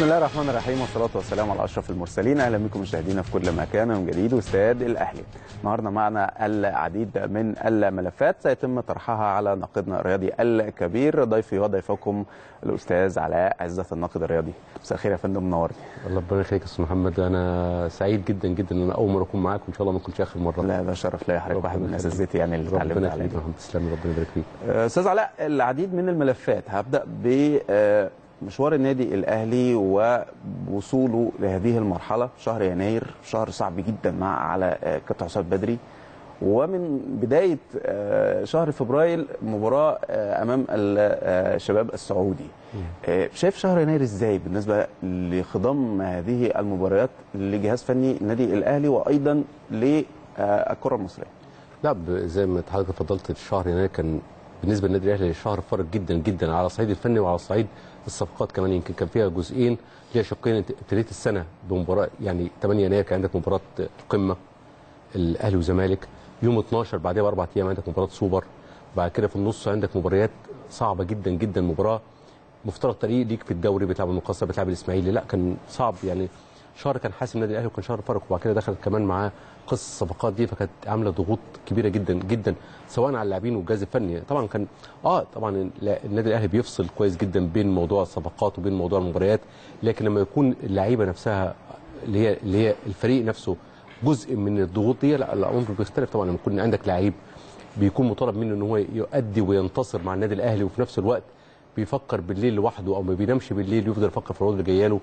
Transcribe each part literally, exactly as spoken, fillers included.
بسم الله الرحمن الرحيم والصلاة والسلام على أشرف المرسلين. أهلا بكم مشاهدينا في كل مكان من جديد واستاد الأهلي. النهارده معنا العديد من الملفات سيتم طرحها على ناقدنا الرياضي الكبير ضيفي وضيفكم الأستاذ علاء عزت الناقد الرياضي. مساء الخير يا فندم، منورني. الله ربنا يخليك يا استاذ محمد، أنا سعيد جدا جدا إن أنا أول مرة أكون معاك وإن شاء الله ما تكونش آخر مرة. لا ده شرف ليا، حضرتك واحد من أساتذتي يعني اللي اتعلمت ربنا عليه. يخليك يا محمد، تسلم، ربنا يبارك فيك. أستاذ علاء، العديد من الملفات، هبدأ ب مشوار النادي الأهلي ووصوله لهذه المرحلة. شهر يناير شهر صعب جدا مع على كابتن حسام بدري، ومن بداية شهر فبراير مباراة أمام الشباب السعودي. شايف شهر يناير إزاي بالنسبة لخضم هذه المباريات لجهاز فني النادي الأهلي وأيضا للكرة المصرية؟ لا زي ما حضرتك اتفضلت، شهر يناير كان بالنسبة للنادي الأهلي شهر فارق جدا جدا على الصعيد الفني وعلى الصعيد الصفقات كمان. يمكن كان فيها جزئين، فيها شقين. ابتديت السنه بمباراه يعني ثمانية يناير كان عندك مباراه قمه الاهلي والزمالك، يوم اتناشر بعدها باربع ايام عندك مباراه سوبر، بعد كده في النص عندك مباريات صعبه جدا جدا. مباراه مفترض طريق ليك في الدوري، بتلعب المقصه، بتلعب الاسماعيلي، لا كان صعب يعني. شهر كان حاسم النادي الاهلي وكان شهر فارق، وبعد كده دخلت كمان معاه قصه الصفقات دي، فكانت عامله ضغوط كبيره جدا جدا سواء على اللاعبين والجهاز الفني. طبعا كان اه طبعا النادي الاهلي بيفصل كويس جدا بين موضوع الصفقات وبين موضوع المباريات، لكن لما يكون اللعيبه نفسها اللي هي اللي هي الفريق نفسه جزء من الضغوط دي، لا الامر بيختلف طبعا. لما يكون عندك لعيب بيكون مطالب منه ان هو يؤدي وينتصر مع النادي الاهلي، وفي نفس الوقت بيفكر بالليل لوحده او ما بينامش بالليل، يفضل يفكر في العروض اللي جايه له.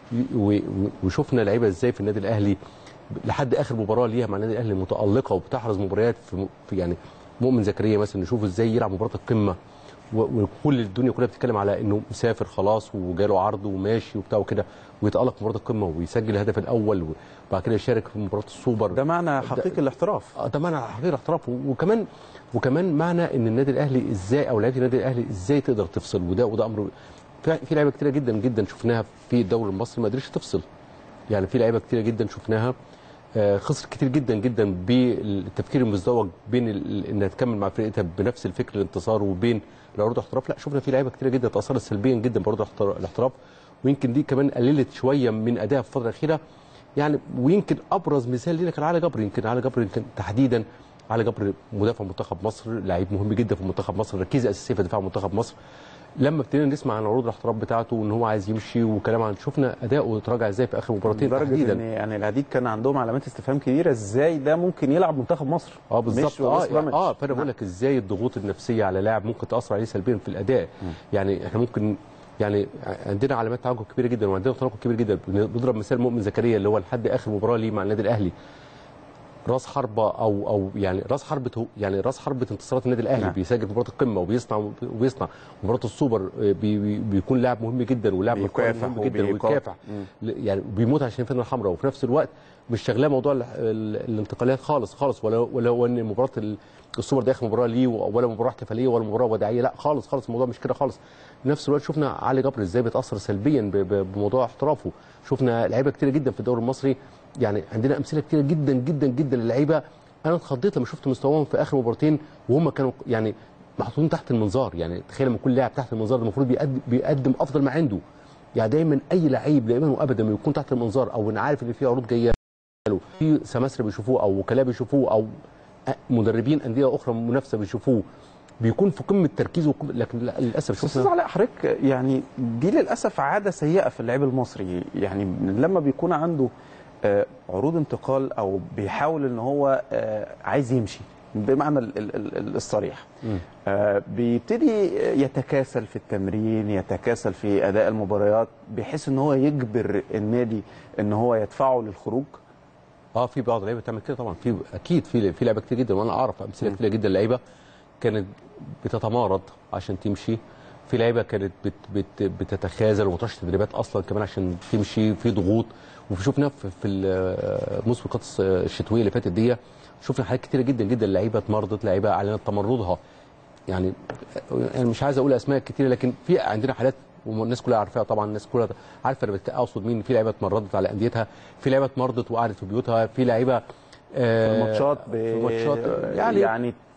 وشفنا لعيبه ازاي في النادي الاهلي لحد اخر مباراه ليها مع النادي الاهلي متالقه وبتحرز مباريات في يعني مؤمن زكريا مثلا، نشوف ازاي يلعب مباراه القمه وكل الدنيا كلها بتتكلم على انه مسافر خلاص وجاله عرض وماشي وبتاع وكده، ويتالق في مباراه القمه ويسجل الهدف الاول وبعد كده يشارك في مباراه السوبر. ده معنى حقيقي الاحتراف. اه ده معنى حقيقي الاحتراف، وكمان وكمان معنى ان النادي الاهلي ازاي او لعيبه النادي الاهلي ازاي تقدر تفصل. وده وده امر في لعيبه كتيره جدا جدا شفناها في الدوري المصري ما قدرتش تفصل. يعني في لعيبه كتيره جدا شفناها خسر كتير جدا جدا بالتفكير المزدوج بين انها تكمل مع فرقتها بنفس الفكر الانتصار وبين العروض الاحتراف. لا شفنا في لعيبه كتيره جدا تاثرت سلبيا جدا بعروض الاحتراف، ويمكن دي كمان قللت شويه من ادائها في الفتره الاخيره يعني. ويمكن ابرز مثال لينا كان علي جبر. يمكن علي جبر يمكن تحديدا علي جبر مدافع منتخب مصر، لعيب مهم جدا في منتخب مصر، ركيزه اساسيه في دفاع منتخب مصر. لما ابتدينا نسمع عن عروض الاحتراف بتاعته وان هو عايز يمشي وكلام عن، شفنا اداؤه تراجع ازاي في اخر مباراتين تحديدا. إن يعني العديد كان عندهم علامات استفهام كبيره، ازاي ده ممكن يلعب منتخب مصر؟ اه بالظبط. اه يعني اه فانا بقول لك ازاي الضغوط النفسيه على لاعب ممكن تاثر عليه سلبيا في الاداء. م. يعني احنا ممكن يعني عندنا علامات تعجب كبيره جدا وعندنا تناقض كبير جدا. بنضرب مثال مؤمن زكريا اللي هو لحد اخر مباراه ليه مع النادي الاهلي راس حربه او او يعني راس حربه يعني راس حربه انتصارات النادي الاهلي. نعم. بيسجل مباراه القمه وبيصنع وبيصنع مباراه السوبر، بي بيكون لاعب مهم جدا ولاعب مهم جدا ويكافح يعني بيموت عشان الفانله الحمراء، وفي نفس الوقت مش شغلاه موضوع الانتقالات خالص خالص، ولا ولا ان مباراه السوبر ده اخر مباراه ليه ولا مباراه احتفاليه ولا مباراه وداعيه، لا خالص خالص الموضوع مش كده خالص. في نفس الوقت شفنا علي جبر ازاي بيتاثر سلبيا بموضوع احترافه. شفنا لعيبه كتير جدا في الدوري المصري، يعني عندنا امثله كتير جدا جدا جدا للعيبه انا اتخضيت لما شفت مستواهم في اخر مباراتين وهم كانوا يعني محطوطين تحت المنظار. يعني تخيل لما يكون لاعب تحت المنظار المفروض بيقدم, بيقدم افضل ما عنده. يعني دايما اي لعيب دايما وابدا ما يكون تحت المنظار او انا عارف ان في عروض جايه له، في سماسره بيشوفوه او وكلاء بيشوفوه او مدربين انديه اخرى منافسه بيشوفوه، بيكون في قمه تركيزه. لكن للاسف شفنا استاذ علاء حضرتك يعني دي للاسف عاده سيئه في اللعيب المصري. يعني لما بيكون عنده عروض انتقال او بيحاول ان هو عايز يمشي بمعنى الصريح، بيبتدي يتكاسل في التمرين، يتكاسل في اداء المباريات، بحيث ان هو يجبر النادي ان هو يدفعه للخروج. اه في بعض اللعيبه بتعمل كده طبعا، في اكيد في في لعيبه كتير جدا وانا اعرف امثله كتير جدا لعيبه كانت بتتمارض عشان تمشي، في لعيبه كانت بت بت بتتخاذل وما تروحش تدريبات اصلا كمان عشان تمشي، في ضغوط. وفي شفنا في المسابقات الشتويه اللي فاتت دي شفنا حاجات كتيره جدا جدا لعيبه اتمرضت، لعيبه اعلنت تمردها. يعني انا مش عايز اقول اسماء كتيره لكن في عندنا حالات والناس كلها عارفاها طبعا، الناس كلها عارفه انا اقصد مين. في لعيبه اتمردت على انديتها، في لعيبه اتمرضت وقعدت في بيوتها، في لعيبه آه في الماتشات في الماتشات يعني, يعني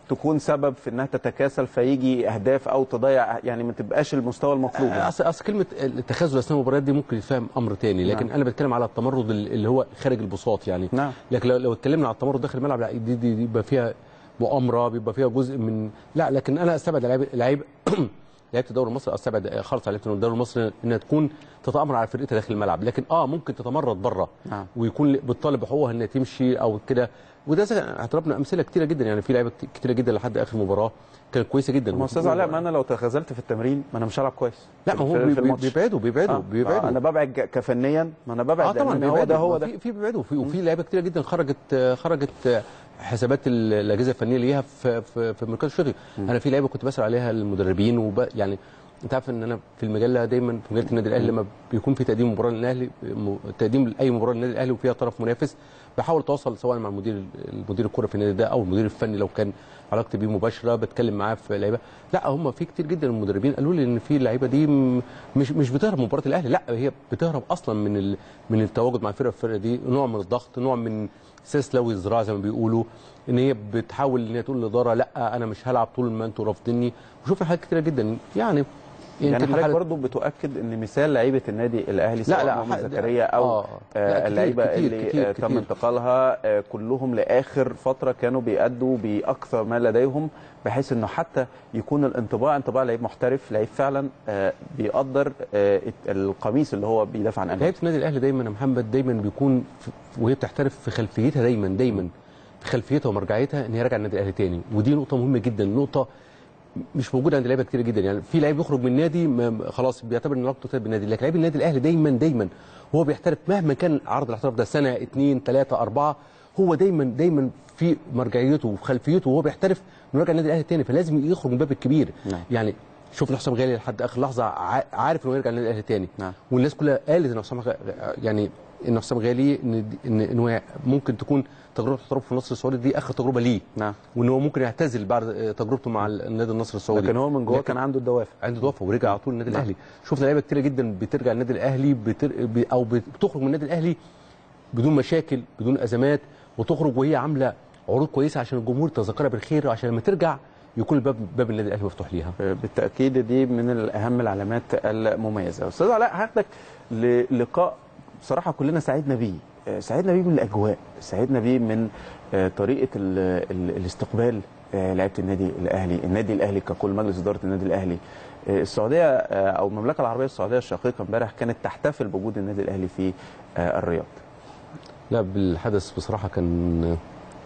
تكون سبب في انها تتكاسل فيجي اهداف او تضيع، يعني ما تبقاش المستوى المطلوب. اصل اصل كلمه التخاذل اثناء المباريات دي ممكن يفهم امر تاني، لكن نعم. انا بتكلم على التمرد اللي هو خارج البساط يعني. نعم. لكن لو, لو اتكلمنا على التمرد داخل الملعب لا دي, دي, دي بيبقى فيها مؤامره، بيبقى فيها جزء من لا، لكن انا استبعد لعيب لعيب لعيبه الدوري المصري، استبعد خالص على الدوري المصري انها تكون تتامر على فرقتها داخل الملعب، لكن اه ممكن تتمرد بره. نعم. ويكون بتطالب بحقوقها انها تمشي او كده، وده اعترفنا امثله كتيره جدا يعني، في لعيبه كتيره جدا لحد اخر مباراه كانت كويسه جدا. ما استاذ علاء، ما انا لو تخاذلت في التمرين ما انا مش هلعب كويس. لا ما هو بيبعدوا بيبعدوا آه. بيبعدوا. آه. انا ببعد كفنيا، ما انا ببعد. اه طبعا هو ده هو ده في في بيبعدوا، وفي لعيبه كتيره جدا خرجت خرجت حسابات الاجهزه الفنيه ليها في في في مركز الشرطي. انا في لعيبه كنت بسال عليها المدربين، وب يعني انت عارف ان انا في المجله دايما في مجله النادي الاهلي لما بيكون في تقديم مباراه للاهلي، تقديم لاي مباراه للنادي الاهلي وفيها طرف منافس، بحاول اتواصل سواء مع المدير المدير الكره في النادي ده او المدير الفني لو كان علاقتي بيه مباشره، بتكلم معاه في لعيبه. لا هم في كتير جدا من المدربين قالوا لي ان في اللعيبه دي مش مش بتهرب من مباراه الاهلي، لا هي بتهرب اصلا من ال... من التواجد مع الفرقه الفرقه دي، نوع من الضغط، نوع من سيس لوي الزراعه زي ما بيقولوا، ان هي بتحاول ان هي تقول للاداره لا انا مش هلعب طول ما انتوا رافضيني. وشوفنا حاجات كتيره جدا يعني. يعني حضرتك برضه بتؤكد ان مثال لعيبه النادي الاهلي سواء مؤمن زكريا او آه اللعيبه اللي كتير تم كتير انتقالها آه كلهم لاخر فتره كانوا بيأدوا باقصى ما لديهم، بحيث انه حتى يكون الانطباع انطباع لعيب محترف، لعيب فعلا آه بيقدر آه القميص اللي هو بيدافع عنه. لعيبه النادي الاهلي دايما يا محمد دايما بيكون وهي بتحترف في خلفيتها، دايما دايما في خلفيتها ومرجعيتها ان هي راجعه النادي الاهلي تاني، ودي نقطه مهمه جدا، نقطه مش موجوده عند لعيبه كتير جدا. يعني في لعيب يخرج من النادي خلاص بيعتبر ان علاقته بالنادي، لكن لعيب النادي الاهلي دايما دايما هو بيحترف مهما كان عرض الاحتراف ده سنه اثنين ثلاثه اربعه، هو دايما دايما في مرجعيته وفي خلفيته وهو بيحترف انه راجع النادي الاهلي تاني، فلازم يخرج من الباب الكبير. نعم. يعني شوف حسام غالي لحد اخر لحظه عارف انه يرجع النادي الاهلي تاني. نعم. والناس كلها قالت ان حسام يعني ان حسام غالي ان ان انه ممكن تكون تجربه احتراف في النصر السعودي دي اخر تجربه ليه. نعم. وان هو ممكن يعتزل بعد تجربته مع النادي النصر السعودي، لكن هو من جوه كان عنده الدوافع عنده دوافع ورجع على طول النادي نعم. الاهلي. شفنا لعيبه كتيره جدا بترجع النادي الاهلي بتر... او بتخرج من النادي الاهلي بدون مشاكل بدون ازمات، وتخرج وهي عامله عروض كويسه عشان الجمهور يتذكرها بالخير، وعشان لما ترجع يكون باب باب النادي الاهلي مفتوح ليها. بالتاكيد دي من اهم العلامات المميزه. استاذ علاء، هاخدك للقاء بصراحه كلنا سعدنا بيه، سعدنا بيه من الاجواء، سعدنا بيه من طريقه ال ال الاستقبال لعيبه النادي الاهلي، النادي الاهلي ككل، مجلس اداره النادي الاهلي. السعوديه او المملكه العربيه السعوديه الشقيقه امبارح كانت تحتفل بوجود النادي الاهلي في الرياض. لا بالحدث بصراحه كان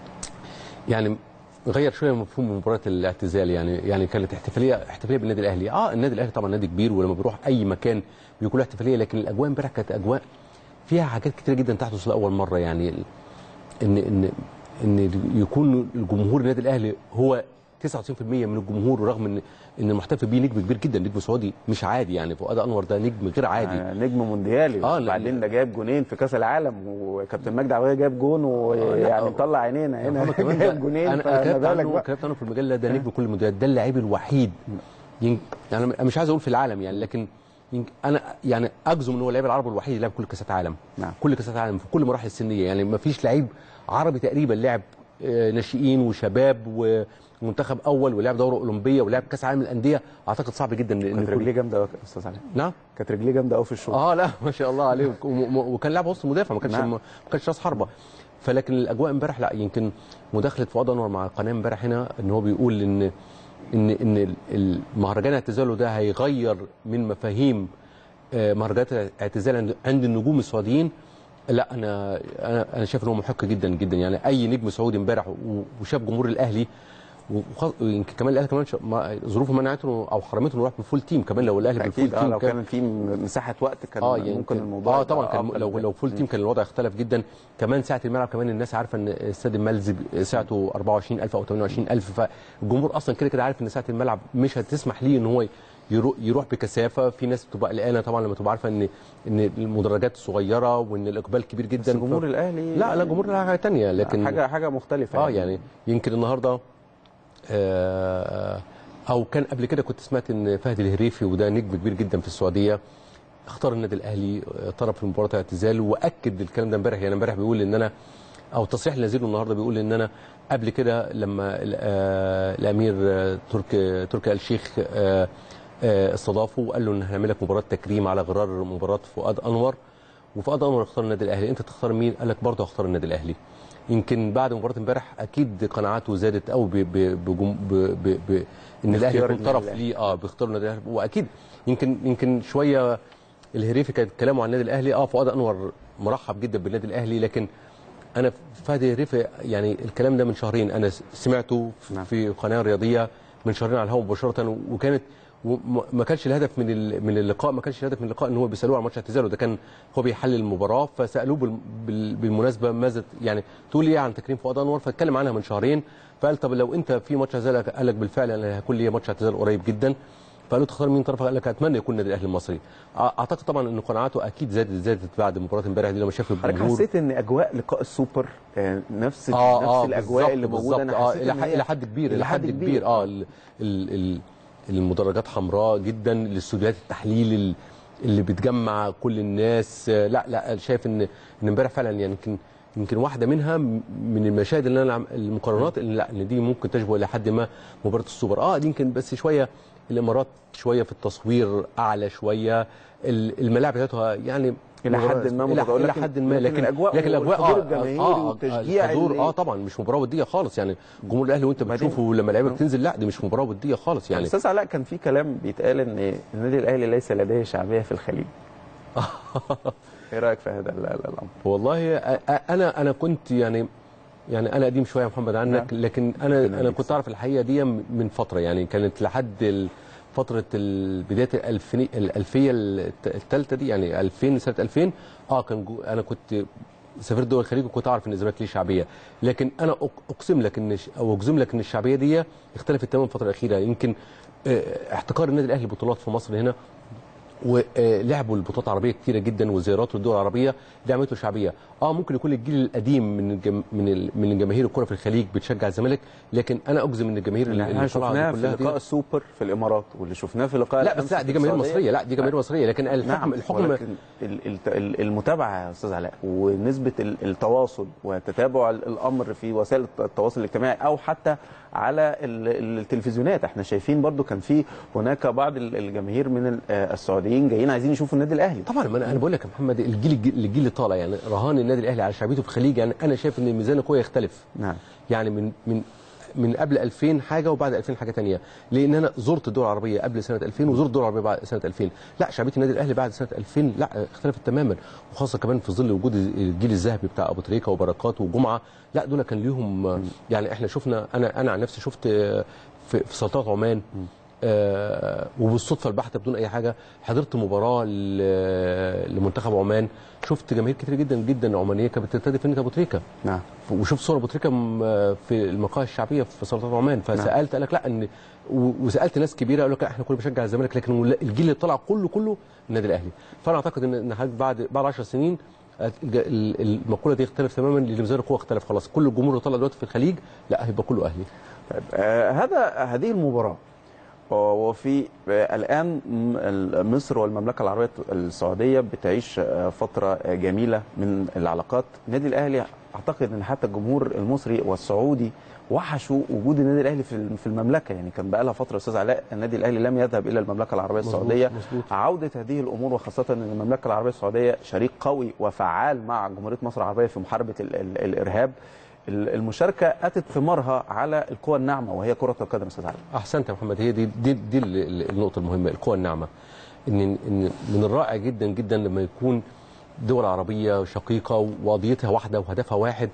يعني غير شويه مفهوم مباراه الاعتزال، يعني يعني كانت احتفاليه احتفاليه بالنادي الاهلي. اه النادي الاهلي طبعا نادي كبير ولما بيروح اي مكان بيكون له احتفاليه، لكن الاجواء امبارح كانت اجواء فيها حاجات كتير جدا تحدث لاول مره، يعني ان ان ان يكون الجمهور النادي الاهلي هو تسعة وتسعين بالمئة من الجمهور، رغم ان ان المحتفل بيه نجم كبير جدا، نجم سعودي مش عادي يعني. فؤاد انور ده نجم غير عادي، آه نجم مونديالي. اه وبعدين ده جايب جونين في كاس العالم، وكابتن مجدي عويه جايب جون ويعني آه مطلع عينينا هنا جايب جونين. انا كتبت عنه كتبت عنه في المجله ده نجم كل المونديالات، ده اللاعب الوحيد يعني انا مش عايز اقول في العالم يعني، لكن انا يعني اجزم ان هو اللاعب العربي الوحيد اللي لعب كل كاسات العالم. نعم. كل كاسات العالم في كل المراحل السنيه، يعني ما فيش لعيب عربي تقريبا لعب ناشئين وشباب ومنتخب اول ولعب دوره اولمبيه ولعب كاس عالم الانديه. اعتقد صعب جدا ان كانت رجليه جامده قوي يا استاذ علاء. نعم كانت رجليه جامده قوي في الشوط. اه لا ما شاء الله عليه، وكان لاعب وسط مدافع، ما كانش نعم. ما كانش راس حربه. فلكن الاجواء امبارح لا، يمكن مداخله فؤاد انور مع القناه امبارح هنا ان هو بيقول ان ان ان المهرجان اعتزاله ده هيغير من مفاهيم مهرجانات الاعتزال عند النجوم السعوديين. لا انا انا انا شايف ان هو محق جدا جدا، يعني اي نجم سعودي امبارح وشاف جمهور الاهلي، ويمكن كمان الاهلي كمان ظروفه منعته او حرمته انه يروح بالفول تيم كمان. لو الاهلي بالفول تيم آه لو كان في مساحه وقت كان آه يعني ممكن الموضوع اه طبعا كان لو لو فول تيم كان الوضع اختلف جدا. كمان ساعه الملعب كمان الناس عارفه ان استاد الملز ساعته أربعة وعشرين ألف او ثمانية وعشرين ألف، فالجمهور اصلا كده كده عارف ان ساعه الملعب مش هتسمح ليه ان هو يروح بكثافه. في ناس بتبقى قلقانه طبعا لما تبقى عارفه ان ان المدرجات صغيره وان الاقبال كبير جدا. بس جمهور ف... الاهلي لا لا جمهور الاهلي حاجه ثانيه، لكن حاجه حاجه مختلفه اه يعني, يعني يمكن النهارده آه او كان قبل كده كنت سمعت ان فهد الهريفي وده نجم كبير جدا في السعوديه اختار النادي الاهلي طرف في مباراه الاعتزال، واكد الكلام ده امبارح. يعني امبارح بيقول ان انا او التصريح اللي نزله النهارده بيقول ان انا قبل كده لما الامير تركي تركي آل الشيخ استضافه وقال له ان هنعمل لك مباراه تكريم على غرار مباراه فؤاد انور، وفؤاد انور اختار النادي الاهلي، انت تختار مين؟ قال لك برضه هختار النادي الاهلي. يمكن بعد مباراه امبارح اكيد قناعاته زادت قوي ب ب ب ان الاهلي يكون طرف ليه اه بيختار النادي الاهلي. واكيد يمكن يمكن شويه الهريفي كان كلامه عن النادي الاهلي، اه فؤاد انور مرحب جدا بالنادي الاهلي، لكن انا فادي الهريفي يعني الكلام ده من شهرين انا سمعته في قناه رياضيه من شهرين على الهواء مباشره، وكانت وما كانش الهدف من من اللقاء ما كانش الهدف من اللقاء ان هو بيسالوه عن ماتش اعتزاله، ده كان هو بيحلل المباراه، فسالوه بالمناسبه ماذا يعني تقول ايه عن تكريم فؤاد انور، فاتكلم عنها من شهرين، فقال طب لو انت في ماتش اعتزال، قال لك بالفعل انا هيكون لي ماتش اعتزال قريب جدا، فقالوا تختار مين طرف؟ قال لك اتمنى يكون النادي الاهلي المصري. اعتقد طبعا ان قناعاته اكيد زادت زادت بعد مباراه امبارح دي لما شاف الجمهور. حضرتك حسيت ان اجواء لقاء السوبر نفس آه نفس آه الاجواء اللي موجوده؟ انا حسيت آه الى حد كبير الى حد كبير اه ال ال المدرجات حمراء جدا، الاستوديوهات التحليل اللي بتجمع كل الناس، لا لا شايف ان ان امبارح فعلا يعني يمكن يمكن واحده منها من المشاهد اللي انا المقارنات اللي لا ان دي ممكن تشبه الى حد ما مباراه السوبر. اه دي يمكن بس شويه الامارات شويه في التصوير اعلى شويه، الملاعب بتاعتها يعني الى حد ما الى الى حد ما، لكن الاجواء لكن الاجواء اه الجماهيري اه والتشجيع الحضور اه طبعا مش مباراه وديه خالص، يعني جمهور الاهلي وانت بتشوفه لما لعيبه بتنزل لا دي مش مباراه وديه خالص يعني. استاذ علاء كان في كلام بيتقال ان النادي الاهلي ليس لديه شعبيه في الخليج. ايه رايك في هذا الامر؟ والله انا انا كنت يعني يعني انا قديم شويه يا محمد عنك، لكن انا انا كنت اعرف الحقيقه دي من فتره، يعني كانت لحد فتره بدايه الالفيه الثالثه دي، يعني ألفين سنه ألفين اه كان انا كنت سافرت دول الخليج وكنت اعرف ان الزمالك ليه شعبيه، لكن انا اقسم لك ان او اجزم لك ان الشعبيه دي اختلفت تماما الفتره الاخيره. يمكن احتكار النادي الاهلي بطولات في مصر هنا ولعبوا البطولات العربيه كتيره جدا وزياراته للدول العربيه دي عملت له شعبيه. اه ممكن يكون الجيل القديم من الجم... من من جماهير الكره في الخليج بتشجع الزمالك، لكن انا اجزم ان الجماهير اللي احنا شفناها في لقاء السوبر في الامارات واللي شفناه في لقاء لا بس لا دي جماهير مصريه، لا دي جماهير مصريه، لكن الحكم نعم الحكم المتابعه يا استاذ علاء ونسبه التواصل وتتابع الامر في وسائل التواصل الاجتماعي او حتى على التلفزيونات، احنا شايفين برضو كان في هناك بعض الجماهير من السعوديين جايين عايزين يشوفوا النادي الاهلي. طبعا ما انا بقول لك يا محمد الجيل الجيل اللي طالع يعني رهان النادي الاهلي على شعبيته في الخليج، يعني انا شايف ان الميزان القوي يختلف. نعم يعني من من من قبل ألفين حاجه وبعد ألفين حاجه ثانيه، لان انا زرت الدول العربيه قبل سنه ألفين وزرت الدول العربيه بعد سنه ألفين، لا شعبيه النادي الاهلي بعد سنه ألفين لا اختلفت تماما، وخاصه كمان في ظل وجود الجيل الذهبي بتاع ابو تريكه وبركات وجمعه، لا دول كان ليهم يعني احنا شفنا انا انا عن نفسي شفت في, في سلطنه عمان آه وبالصدفه البحته بدون اي حاجه حضرت مباراه لمنتخب عمان، شفت جماهير كتير جدا جدا عمانيه كانت بتستهدف فرقه ابو تريكه. نعم وشفت صور ابو تريكه في المقاهي الشعبيه في سلطنه عمان، فسالت قال لك لا ان وسالت ناس كبيره قالوا لك لا احنا كنا بنشجع الزمالك، لكن الجيل اللي طلع كله كله النادي الاهلي. فانا اعتقد ان بعد بعد عشر سنين المقوله دي اختلف تماما، لان ميزان القوه اختلف خلاص، كل الجمهور اللي طلع دلوقتي في الخليج لا هيبقى كله اهلي. طيب آه هذا هذه المباراه وفي الآن مصر والمملكة العربية السعودية بتعيش فترة جميلة من العلاقات. النادي الأهلي أعتقد أن حتى الجمهور المصري والسعودي وحشوا وجود النادي الأهلي في المملكة، يعني كان بقى لها فترة أستاذ علاء النادي الأهلي لم يذهب إلى المملكة العربية السعودية. مزبوط مزبوط. عودة هذه الأمور وخاصة أن المملكة العربية السعودية شريك قوي وفعال مع جمهورية مصر العربية في محاربة الإرهاب، المشاركه اتت ثمارها على القوى الناعمه وهي كره القدم. استاذ علي احسنت يا محمد، هي دي دي, دي النقطه المهمه، القوى الناعمه. ان ان من الرائع جدا جدا لما يكون دول عربيه شقيقه وقضيتها واحده وهدفها واحد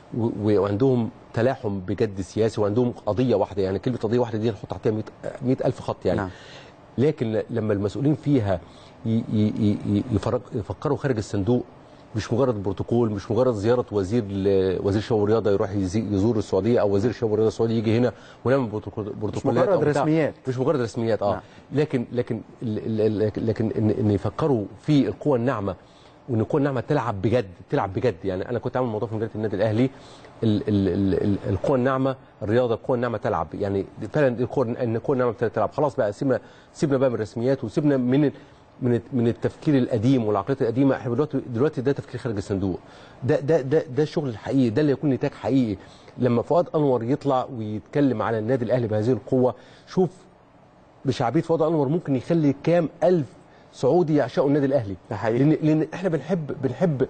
وعندهم تلاحم بجد سياسي وعندهم قضيه واحده، يعني كلمه قضيه واحده دي نحط تحتها مئة ألف خط يعني. نعم. لكن لما المسؤولين فيها يفكروا خارج الصندوق، مش مجرد بروتوكول، مش مجرد زياره وزير وزير الشباب والرياضه يروح يزور السعوديه او وزير الشباب والرياضه السعودي يجي هنا ونعمل بروتوكولات، مش مجرد رسميات مش مجرد رسميات اه نعم. لكن لكن لكن ان, إن يفكروا في القوى الناعمه، وان القوى الناعمه تلعب بجد تلعب بجد. يعني انا كنت عامل موضوع في مجله النادي الاهلي القوى الناعمه الرياضه، القوى الناعمه تلعب، يعني فعلا القوى ان القوى الناعمه تلعب. خلاص بقى سيبنا سيبنا بقى من الرسميات وسيبنا من من من التفكير القديم والعقليات القديمه. احنا دلوقتي دلوقتي ده تفكير خارج الصندوق، ده ده ده ده الشغل الحقيقي، ده اللي يكون نتاج حقيقي. لما فؤاد انور يطلع ويتكلم على النادي الاهلي بهذه القوه، شوف بشعبيه فؤاد انور ممكن يخلي كام الف سعودي يعشقوا النادي الاهلي. ده حقيقي. لان لان احنا بنحب بنحب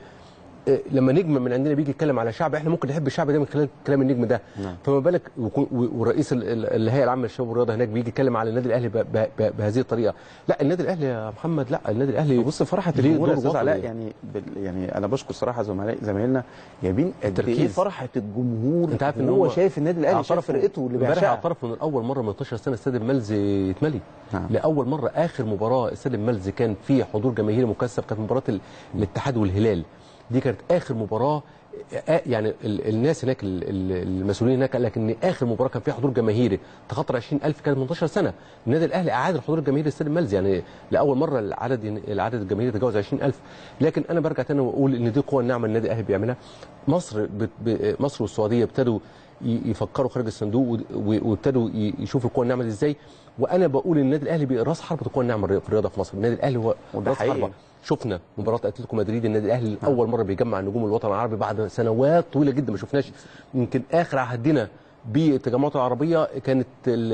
لما نجم من عندنا بيجي يتكلم على شعب، احنا ممكن نحب الشعب ده من خلال كلام النجم ده. نعم. فما بالك ورئيس الهيئه العامه للشباب والرياضه هناك بيجي يتكلم على النادي الاهلي بهذه الطريقه. لا النادي الاهلي يا محمد، لا النادي الاهلي بص فرحه الجمهور يا استاذ علاء، يعني يعني انا بشكر صراحه زملاء زمايلنا جايبين قد ايه فرحه الجمهور. انت عارف ان هو شايف النادي الاهلي، شايف فرقته اللي بيعشقها. اعترف من اول مره من اتناشر سنه استاد الملزي يتملي. نعم. لاول مره اخر مباراه استاد الملزي كان فيه حضور جماهيري مكثف كانت مباراه الاتحاد والهلال. دي كانت اخر مباراه، يعني الناس هناك المسؤولين هناك قال لك ان اخر مباراه كان فيها حضور جماهيري تخطى عشرين الف كانت من اتناشر سنه. النادي الاهلي اعاد الحضور الجماهيري لاستاد الملزي، يعني لاول مره العدد العدد الجماهيري تجاوز عشرين الف. لكن انا برجع تاني واقول ان دي قوه النعمه النادي الاهلي بيعملها. مصر مصر والسعوديه ابتدوا يفكروا خارج الصندوق وابتدوا يشوفوا القوه النعمه دي ازاي. وانا بقول ان النادي الاهلي راس حربه القوه النعمه في الرياضه في مصر. النادي الاهلي هو راس حربه. شفنا مباراه اتلتيكو مدريد، النادي الاهلي اول مره بيجمع نجوم الوطن العربي بعد سنوات طويله جدا ما شفناش. يمكن اخر عهدنا بالتجمعات العربيه كانت ال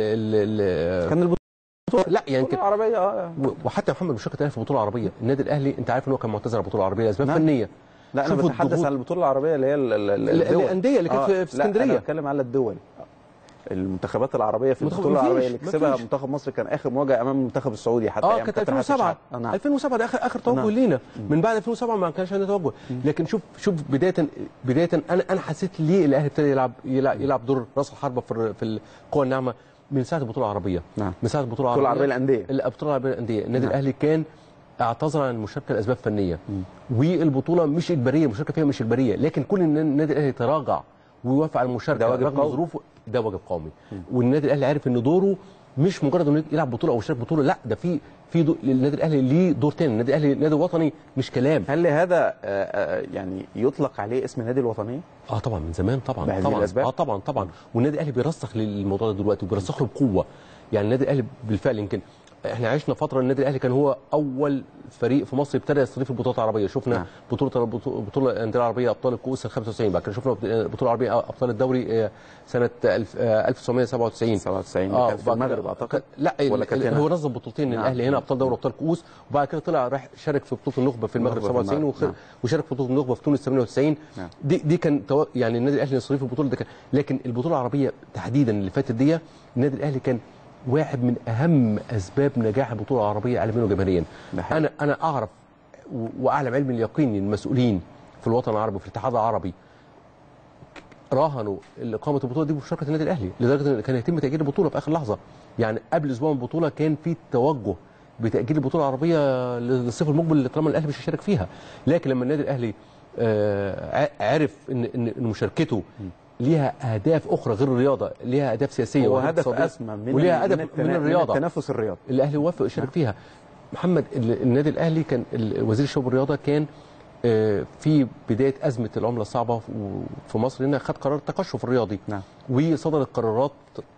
ال كان البطوله لا يعني البطوله العربيه اه وحتى محمد مشاركه الاهلي في البطوله العربيه. النادي الاهلي انت عارف ان هو كان معتزل على البطوله العربيه لاسباب فنيه. لا انا بتحدث عن البطوله العربيه اللي هي الانديه اللي كانت آه في اسكندريه. لا انا بتكلم على الدول، المنتخبات العربيه في البطوله العربيه اللي كسبها منتخب مصر كان اخر مواجهه امام المنتخب السعودي حتى اه كانت ألفين وسبعة. نعم. ألفين وسبعة ده اخر اخر توجه نعم. لينا. من بعد ألفين وسبعة ما كانش عندنا توجه. لكن شوف شوف بدايه بدايه انا انا حسيت ليه الاهلي ابتدى يلعب يلعب دور راس الحربه في في القوى الناعمه من ساعه البطوله العربيه. نعم. من ساعه البطوله العربيه البطوله العربيه للانديه البطوله العربيه للانديه النادي نعم. الاهلي كان اعتذر عن المشاركه لاسباب فنيه. م. والبطوله مش اجباريه، المشاركه فيها مش اجباريه، لكن كل النادي الاهلي تراجع ويوافق على المشاركه رغم ظروفه. ده واجب قومي. والنادي الاهلي عارف ان دوره مش مجرد انه يلعب بطوله او يشارك بطوله، لا ده في في دو... النادي الاهلي ليه دور ثاني. النادي الاهلي نادي وطني مش كلام. هل لهذا يعني يطلق عليه اسم النادي الوطني؟ اه طبعا من زمان طبعا طبعا الأسباب؟ اه طبعا طبعا والنادي الاهلي بيرسخ للموضوع ده دلوقتي وبيرسخ له بقوه. يعني النادي الاهلي بالفعل يمكن احنا عشنا فتره النادي الاهلي كان هو اول فريق في مصر ابتدى يستضيف البطولات العربيه. شفنا نعم. بطوله بطوله الانديه العربيه ابطال الكؤوس ال خمسة وتسعين، بعد كده شفنا البطوله العربيه ابطال الدوري سنه ألف وتسعمائة وسبعة وتسعين سبعة وتسعين اه في المغرب اعتقد. لا ولا كانت هو نظم بطولتين نعم. الاهلي هنا ابطال دوري وابطال كؤوس، وبعد كده طلع راح شارك في بطوله النخبه في المغرب سبعة وتسعين وخ... نعم. وشارك في بطوله النخبه في تونس ثمانية وتسعين. نعم. دي دي كان تو... يعني النادي الاهلي يستضيف البطوله دي كان. لكن البطوله العربيه تحديدا اللي فاتت دي النادي الاهلي كان واحد من اهم اسباب نجاح البطوله العربيه عالميا وجماهيريا. انا انا اعرف واعلم علم اليقين المسؤولين في الوطن العربي وفي الاتحاد العربي راهنوا اقامه البطوله دي بمشاركه النادي الاهلي، لدرجه ان كان يتم تاجيل البطوله في اخر لحظه. يعني قبل اسبوع من البطوله كان في توجه بتاجيل البطوله العربيه للصيف المقبل طالما الاهلي مش هيشارك فيها. لكن لما النادي الاهلي آه عرف ان ان مشاركته ليها اهداف اخرى غير الرياضه، ليها اهداف سياسيه وهدف اسمى من وليها هدف من, من الرياضه، التنافس الرياضي، الاهلي وافق يشارك فيها. محمد النادي الاهلي كان وزير الشباب والرياضه كان في بدايه ازمه العمله الصعبه في مصر هنا خد قرار التقشف الرياضي. نعم. وصدرت قرارات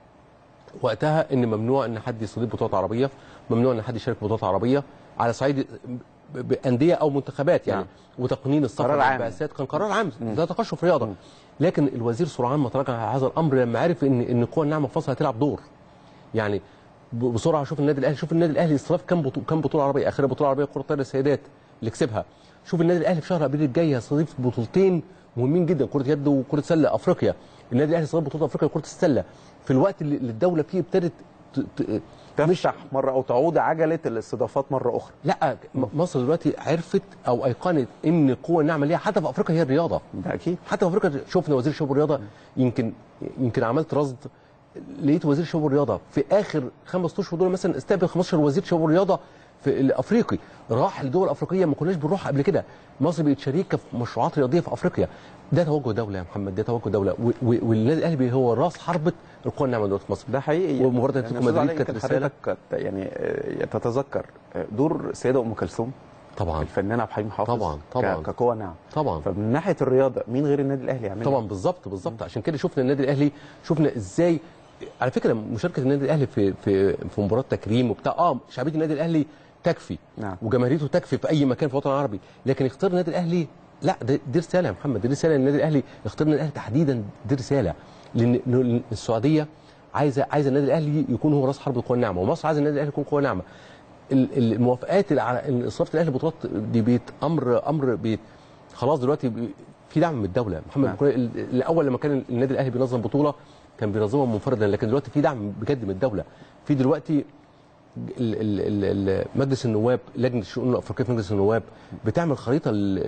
وقتها ان ممنوع ان حد يستضيف بطولات عربيه، ممنوع ان حد يشارك في بطولات عربيه على صعيد بانديه او منتخبات يعني. نعم. وتقنين السفر والبعثات كان قرار عام، ده تقشف رياضه. م. لكن الوزير سرعان ما تراجع على هذا الامر لما عرف ان ان القوى الناعمه في مصر هتلعب دور. يعني بسرعه شوف النادي الاهلي شوف النادي الاهلي استضاف كم بطوله كم بطوله عربيه، اخر بطوله عربيه كره الطايره السيدات اللي كسبها. شوف النادي الاهلي في شهر ابريل الجاي هيستضيف بطولتين مهمين جدا، كره يد وكره سله افريقيا. النادي الاهلي استضاف بطوله افريقيا لكره السله في الوقت اللي الدوله فيه ابتدت تفتح مره او تعود عجله الاستضافات مره اخرى. لا مصر دلوقتي عرفت او ايقنت ان القوه الناعمه ليها حتى في افريقيا هي الرياضه. ده اكيد. حتى في افريقيا شفنا وزير الشباب والرياضه يمكن يمكن عملت رصد لقيت وزير الشباب والرياضه في اخر خمس اشهر دول مثلا استقبل خمستاشر وزير شباب والرياضه في الافريقي، راح لدول افريقيه ما كناش بنروح قبل كده. مصر بقت شريكه في مشروعات رياضيه في افريقيا. ده توجه دوله يا محمد، ده توجه دوله، والنادي الاهلي هو راس حربه القوى الناعمه دلوقتي في مصر. ده حقيقي. ومباراه اتلتيكو مدريد كانت رساله. يعني تتذكر دور السيده ام كلثوم طبعا الفنانه عبد الحليم حافظ طبعا طبعا كقوه ناعمه طبعا. فمن ناحيه الرياضه مين غير النادي الاهلي يعملها؟ طبعا بالظبط بالظبط. عشان كده شفنا النادي الاهلي، شفنا ازاي على فكره مشاركه النادي الاهلي في في في مباراه تكريم وبتاع اه شعبيه النادي الاهلي تكفي نعم. وجماهيريته تكفي في اي مكان في الوطن العربي، لكن يختار النادي الاهلي لا، دي رساله يا محمد، دي رساله للنادي الاهلي، يختار النادي الاهلي تحديدا، دي رساله لان السعوديه عايزه عايزه النادي الاهلي يكون هو راس حرب القوى الناعمه، ومصر عايزه النادي الاهلي يكون قوه ناعمه. الموافقات على اصابه الاهلي بطولات دي بيت امر امر بيت خلاص دلوقتي في دعم من الدوله محمد. نعم. الاول لما كان النادي الاهلي بينظم بطوله كان بينظمها منفردا، لكن دلوقتي في دعم بجد من الدوله. في دلوقتي مجلس النواب، لجنه الشؤون الافريقيه في مجلس النواب بتعمل خريطه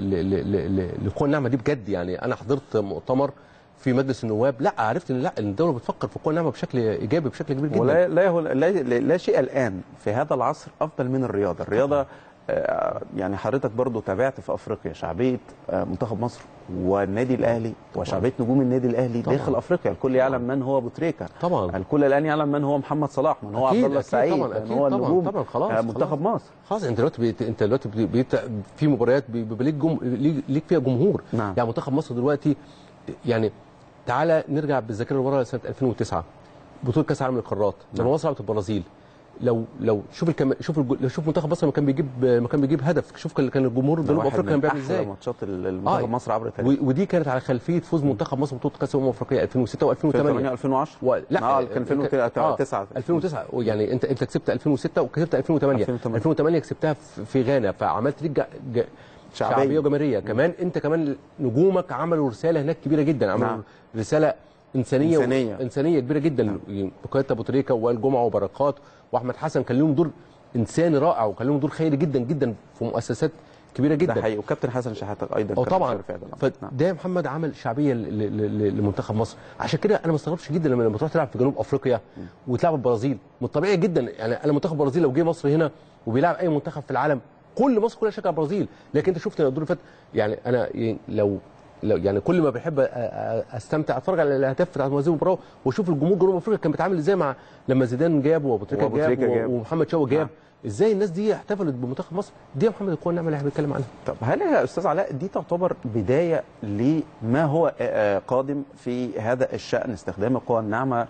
للقوى الناعمه دي بجد. يعني انا حضرت مؤتمر في مجلس النواب، لا عرفت ان لا الدوله بتفكر في القوى الناعمه بشكل ايجابي بشكل كبير جدا. ولا لا, لا, لا, لا شيء الان في هذا العصر افضل من الرياضه، الرياضه آه يعني حضرتك برضو تابعت في افريقيا شعبيه آه منتخب مصر والنادي الاهلي وشعبيه نجوم النادي الاهلي طبعا. داخل افريقيا الكل يعلم من هو ابو تريكه طبعا، الكل الان يعلم من هو محمد صلاح، من هو عبد الله السعيد، من هو النجوم طبعا خلاص آه منتخب خلاص. مصر. خلاص انت دلوقتي بيت... انت دلوقتي بيت... في مباريات بيبقى ليك جم... ليك فيها جمهور. نعم. يعني منتخب مصر دلوقتي يعني تعالى نرجع بالذاكره لورا سنه ألفين وتسعة بطوله كاس العالم للقارات لما مصر لعبت البرازيل. لو لو شوف الكم... شوف الج... شوف منتخب مصر لما كان بيجيب ما كان بيجيب هدف، شوف كان الجمهور جنوب افريقيا كان بيعمل ازاي. ماتشات المنتخب آه. مصر عبر التاريخ، و... ودي كانت على خلفيه فوز منتخب مصر بطوله كاس الامم الافريقيه ألفين وستة وألفين وثمانية ألفين وعشرة و... لا آه كان ألفين وتسعة ألفين وتسعة يعني انت انت كسبت ألفين وستة وكسبت ألفين وثمانية ألفين وثمانية كسبتها في غانا، فعملت ليك ج... ج... شعبيه, شعبية وجماهيريه كمان. انت كمان نجومك عملوا رساله هناك كبيره جدا، عملوا نعم. رساله انسانيه انسانيه, و... إنسانية كبيره جدا. نعم. بقياده ابو تريكه ووائل جمعه وبركات واحمد حسن كان لهم دور انساني رائع، وكان لهم دور خيري جدا جدا في مؤسسات كبيره جدا. ده حقيقي، وكابتن حسن شحاته ايضا كان طبعا. فده محمد عمل شعبيه لمنتخب مصر. عشان كده انا ما استغربش جدا لما لما تروح تلعب في جنوب افريقيا وتلعب البرازيل، من الطبيعي جدا يعني انا منتخب البرازيل لو جه مصر هنا وبيلعب اي منتخب في العالم كل مصر كلها شجع البرازيل. لكن انت شفت الدور اللي فات يعني انا لو لو يعني كل ما بحب استمتع اتفرج على الاهداف بتاعت موازين المباراه واشوف الجمهور جنوب افريقيا كان بيتعامل ازاي مع لما زيدان جاب وابو تريكه جاب, جاب ومحمد شوقي جاب. ازاي الناس دي احتفلت بمنتخب مصر؟ دي يا محمد القوه الناعمه اللي احنا بنتكلم عنها. طب هل يا استاذ علاء دي تعتبر بدايه لما هو قادم في هذا الشان، استخدام القوى الناعمه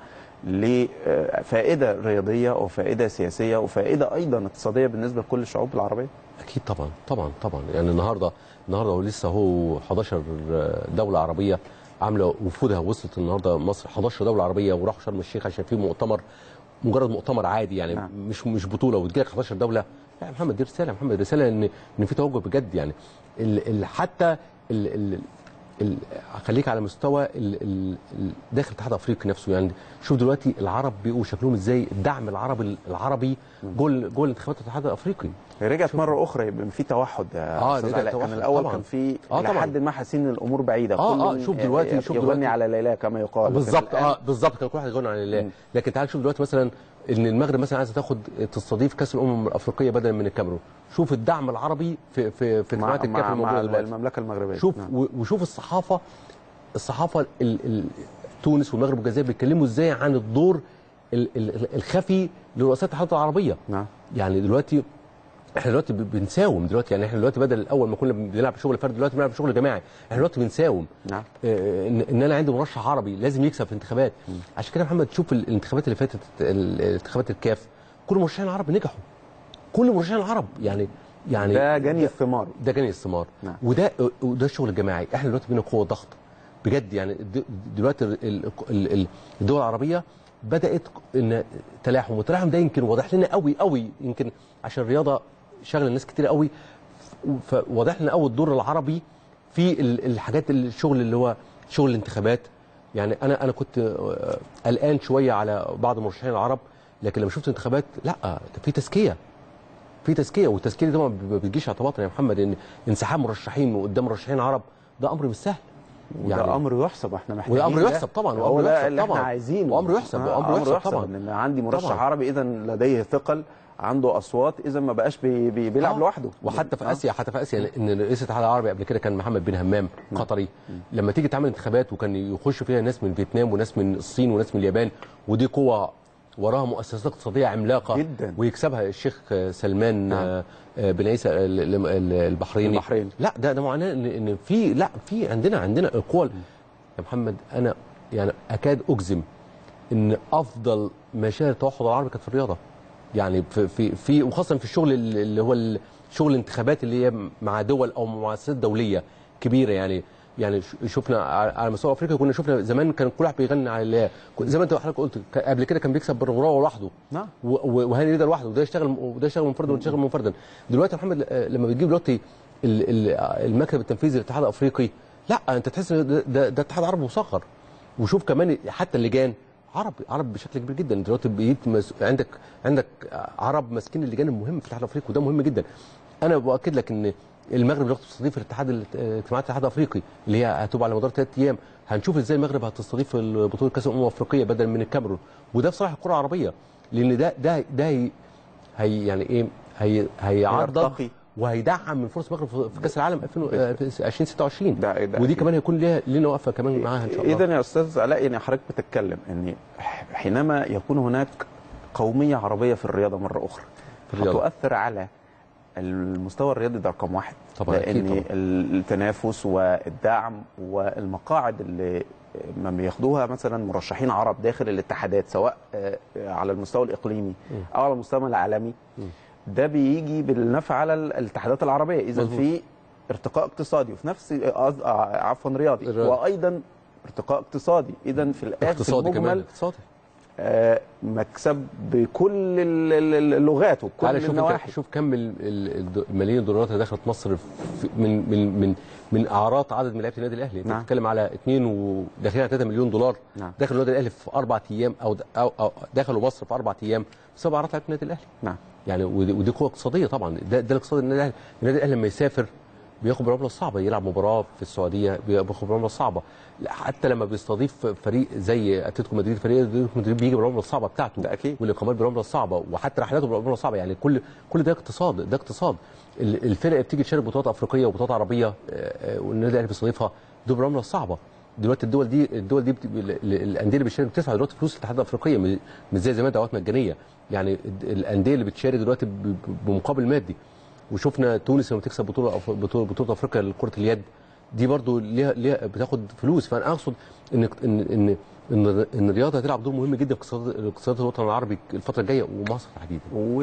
لفائده رياضيه وفائده سياسيه وفائده ايضا اقتصاديه بالنسبه لكل الشعوب العربيه؟ اكيد طبعا طبعا طبعا. يعني النهارده النهارده ولسه هو حداشر دوله عربيه عامله وفودها وصلت النهارده مصر حداشر دوله عربيه وراحوا شرم الشيخ عشان في مؤتمر مجرد مؤتمر عادي يعني نعم. مش مش بطوله وتجيلك حداشر دوله. لا يا محمد دي رساله يا محمد، رساله ان ان في توجه بجد. يعني ال ال حتى ال ال خليك على مستوى ال ال داخل الاتحاد الافريقي نفسه. يعني شوف دلوقتي العرب بيبقوا شكلهم ازاي، الدعم العربي العربي جوه جوه انتخابات الاتحاد الافريقي. رجعت مره اخرى يبقى في توحد يا اه استاذ علاء. كان الاول طبعًا. كان في آه لحد ما حاسين ان الامور بعيده، اه اه شوف دلوقتي شوف دلوقتي يغني على ليلى كما يقال. بالظبط اه بالظبط كان كل واحد يغني على ليلى. لكن تعال شوف دلوقتي مثلا ان المغرب مثلا عايزه تاخد تستضيف كاس الامم الافريقيه بدلا من الكاميرون. شوف الدعم العربي في في في انتخابات الكاف الموجوده دلوقتي المملكه المغربيه. شوف نعم. وشوف الصحافه الصحافه تونس والمغرب والجزائر بيتكلموا ازاي عن الدور الخفي لرؤساء الاتحادات العربيه. نعم. يعني دلوقتي احنا دلوقتي بنساوم دلوقتي. يعني احنا دلوقتي بدل الاول ما كنا بنلعب شغل فرد دلوقتي بنلعب شغل جماعي. احنا دلوقتي بنساوم. نعم. اه ان, إن انا عندي مرشح عربي لازم يكسب في الانتخابات. عشان كده محمد تشوف الانتخابات اللي فاتت الانتخابات الكاف كل المرشحين العرب نجحوا. كل المرشحين العرب يعني يعني ده جني الثمار. ده جني الثمار. نعم. وده وده الشغل الجماعي. احنا دلوقتي بينا قوه ضغط بجد. يعني دلوقتي الدول العربيه بدات ان تلاحم، والتلاحم ده يمكن واضح لنا قوي قوي يمكن عشان الرياضه شغل الناس كتير قوي. فواضح لنا قوي الدور العربي في الحاجات الشغل اللي هو شغل الانتخابات. يعني انا انا كنت قلقان شويه على بعض المرشحين العرب، لكن لما شفت الانتخابات لا في تزكيه في تزكيه والتزكيه دي طبعا ما بتجيش اعتباطا يا محمد. ان انسحاب مرشحين قدام مرشحين عرب ده امر مش سهل. يعني وده امر يحسب. احنا محتاجين وده امر يحسب طبعا وامر يحسب طبعا. احنا عايزينه وامر يحسب آه وامر يحسب, يحسب طبعا. ان عندي مرشح طبعًا. عربي اذا لديه ثقل، عنده اصوات، اذا ما بقاش بي بي بيلعب آه. لوحده. وحتى في اسيا حتى في اسيا ان رئيس الاتحاد العربي قبل كده كان محمد بن همام قطري. لما تيجي تعمل انتخابات وكان يخش فيها ناس من فيتنام وناس من الصين وناس من اليابان، ودي قوه وراها مؤسسات اقتصاديه عملاقه جدا ويكسبها الشيخ سلمان نعم. بن عيسى البحريني. البحرين. لا ده ده معناه ان في لا في عندنا عندنا القوى يا محمد. انا يعني اكاد اجزم ان افضل مشاهد التوحد العربي كانت في الرياضه. يعني في في, في وخاصه في الشغل اللي هو شغل الانتخابات اللي هي مع دول او مؤسسات دوليه كبيره. يعني يعني شفنا على مستوى افريقيا، كنا شفنا زمان كان كل واحد بيغني على زي ما انت حضرتك قلت قبل كده، كان بيكسب بالغراوه لوحده. نعم. وهاني رضا لوحده، وده يشتغل وده يشتغل منفردا وده يشتغل منفردا. دلوقتي يا محمد لما بتجيب دلوقتي المكتب التنفيذي للاتحاد الافريقي، لا انت تحس ان ده, ده, ده اتحاد عربي مصغر. وشوف كمان حتى اللجان عرب عرب بشكل كبير جدا. دلوقتي بقيت مس... عندك عندك عرب ماسكين اللجان المهم في الاتحاد الافريقي، وده مهم جدا. انا باكد لك ان المغرب دلوقتي بتستضيف الاتحاد اجتماعات الاتحاد الافريقي اللي هي هتبقى على مدار ثلاث ايام. هنشوف ازاي المغرب هتستضيف بطوله كاس الامم الافريقيه بدل من الكاميرون، وده في صالح الكره العربيه، لان ده ده ده هي يعني ايه هي هيعرض وهيدعم من فرص المغرب في كاس العالم ألفين وستة وعشرين. ده ده ودي كمان هيكون ليها لنا وقفه كمان معاها ان شاء الله. اذا يا استاذ علاء، يعني حضرتك بتتكلم ان حينما يكون هناك قوميه عربيه في الرياضه مره اخرى هتؤثر على المستوى الرياضي ده رقم واحد طبعا، لان طبعا. التنافس والدعم والمقاعد اللي ما بياخدوها مثلا مرشحين عرب داخل الاتحادات سواء على المستوى الاقليمي او على المستوى العالمي، ده بيجي بالنفع على الاتحادات العربيه. اذا في ارتقاء اقتصادي وفي نفس عفوا رياضي وايضا ارتقاء اقتصادي. اذا في الاخر في المجمل اقتصادي آه مكسب بكل اللغات وكل شوف النواحي. شوف كم الملايين الدولارات اللي دخلت مصر من من من من اعراض عدد من لعيبه النادي الاهلي. انت بتتكلم على اثنين وداخلين على ثلاثة مليون دولار. نعم. دخلوا النادي الاهلي في اربع ايام او او, أو دخلوا مصر في اربع ايام بسبب اعراض لعيبه النادي الاهلي. نعم. يعني ودي قوه اقتصاديه طبعا. ده, ده الاقتصاد النادي الاهلي. النادي الاهلي لما يسافر بياخد بالعمله الصعبه، يلعب مباراه في السعوديه بياخد بالعمله الصعبه. حتى لما بيستضيف فريق زي اتلتيكو مدريد، فريق اتلتيكو مدريد بيجي بالعمله الصعبه بتاعته. ده اكيد. والاقامات بالعمله الصعبه، وحتى رحلاته بالعمله الصعبه. يعني كل كل ده اقتصاد، ده اقتصاد. الفرق اللي بتيجي تشارك بطولات افريقيه وبطولات عربيه والنادي الاهلي بيستضيفها دول بالعمله الصعبه. دلوقتي الدول دي الدول دي الانديه اللي بتشارك بتدفع دلوقتي فلوس الاتحاد الافريقيه، مش زي زمان دعوات مجانيه. يعني الانديه اللي بتشارك دلوقتي بمقابل مادي. وشفنا تونس لما تكسب بطوله بطوله, بطولة افريقيا لكره اليد دي برضو ليها ليها بتاخد فلوس. فانا اقصد ان ان ان ان, إن الرياضه هتلعب دور مهم جدا في اقتصاد اقتصاد الوطن العربي الفتره الجايه ومصر تحديدا.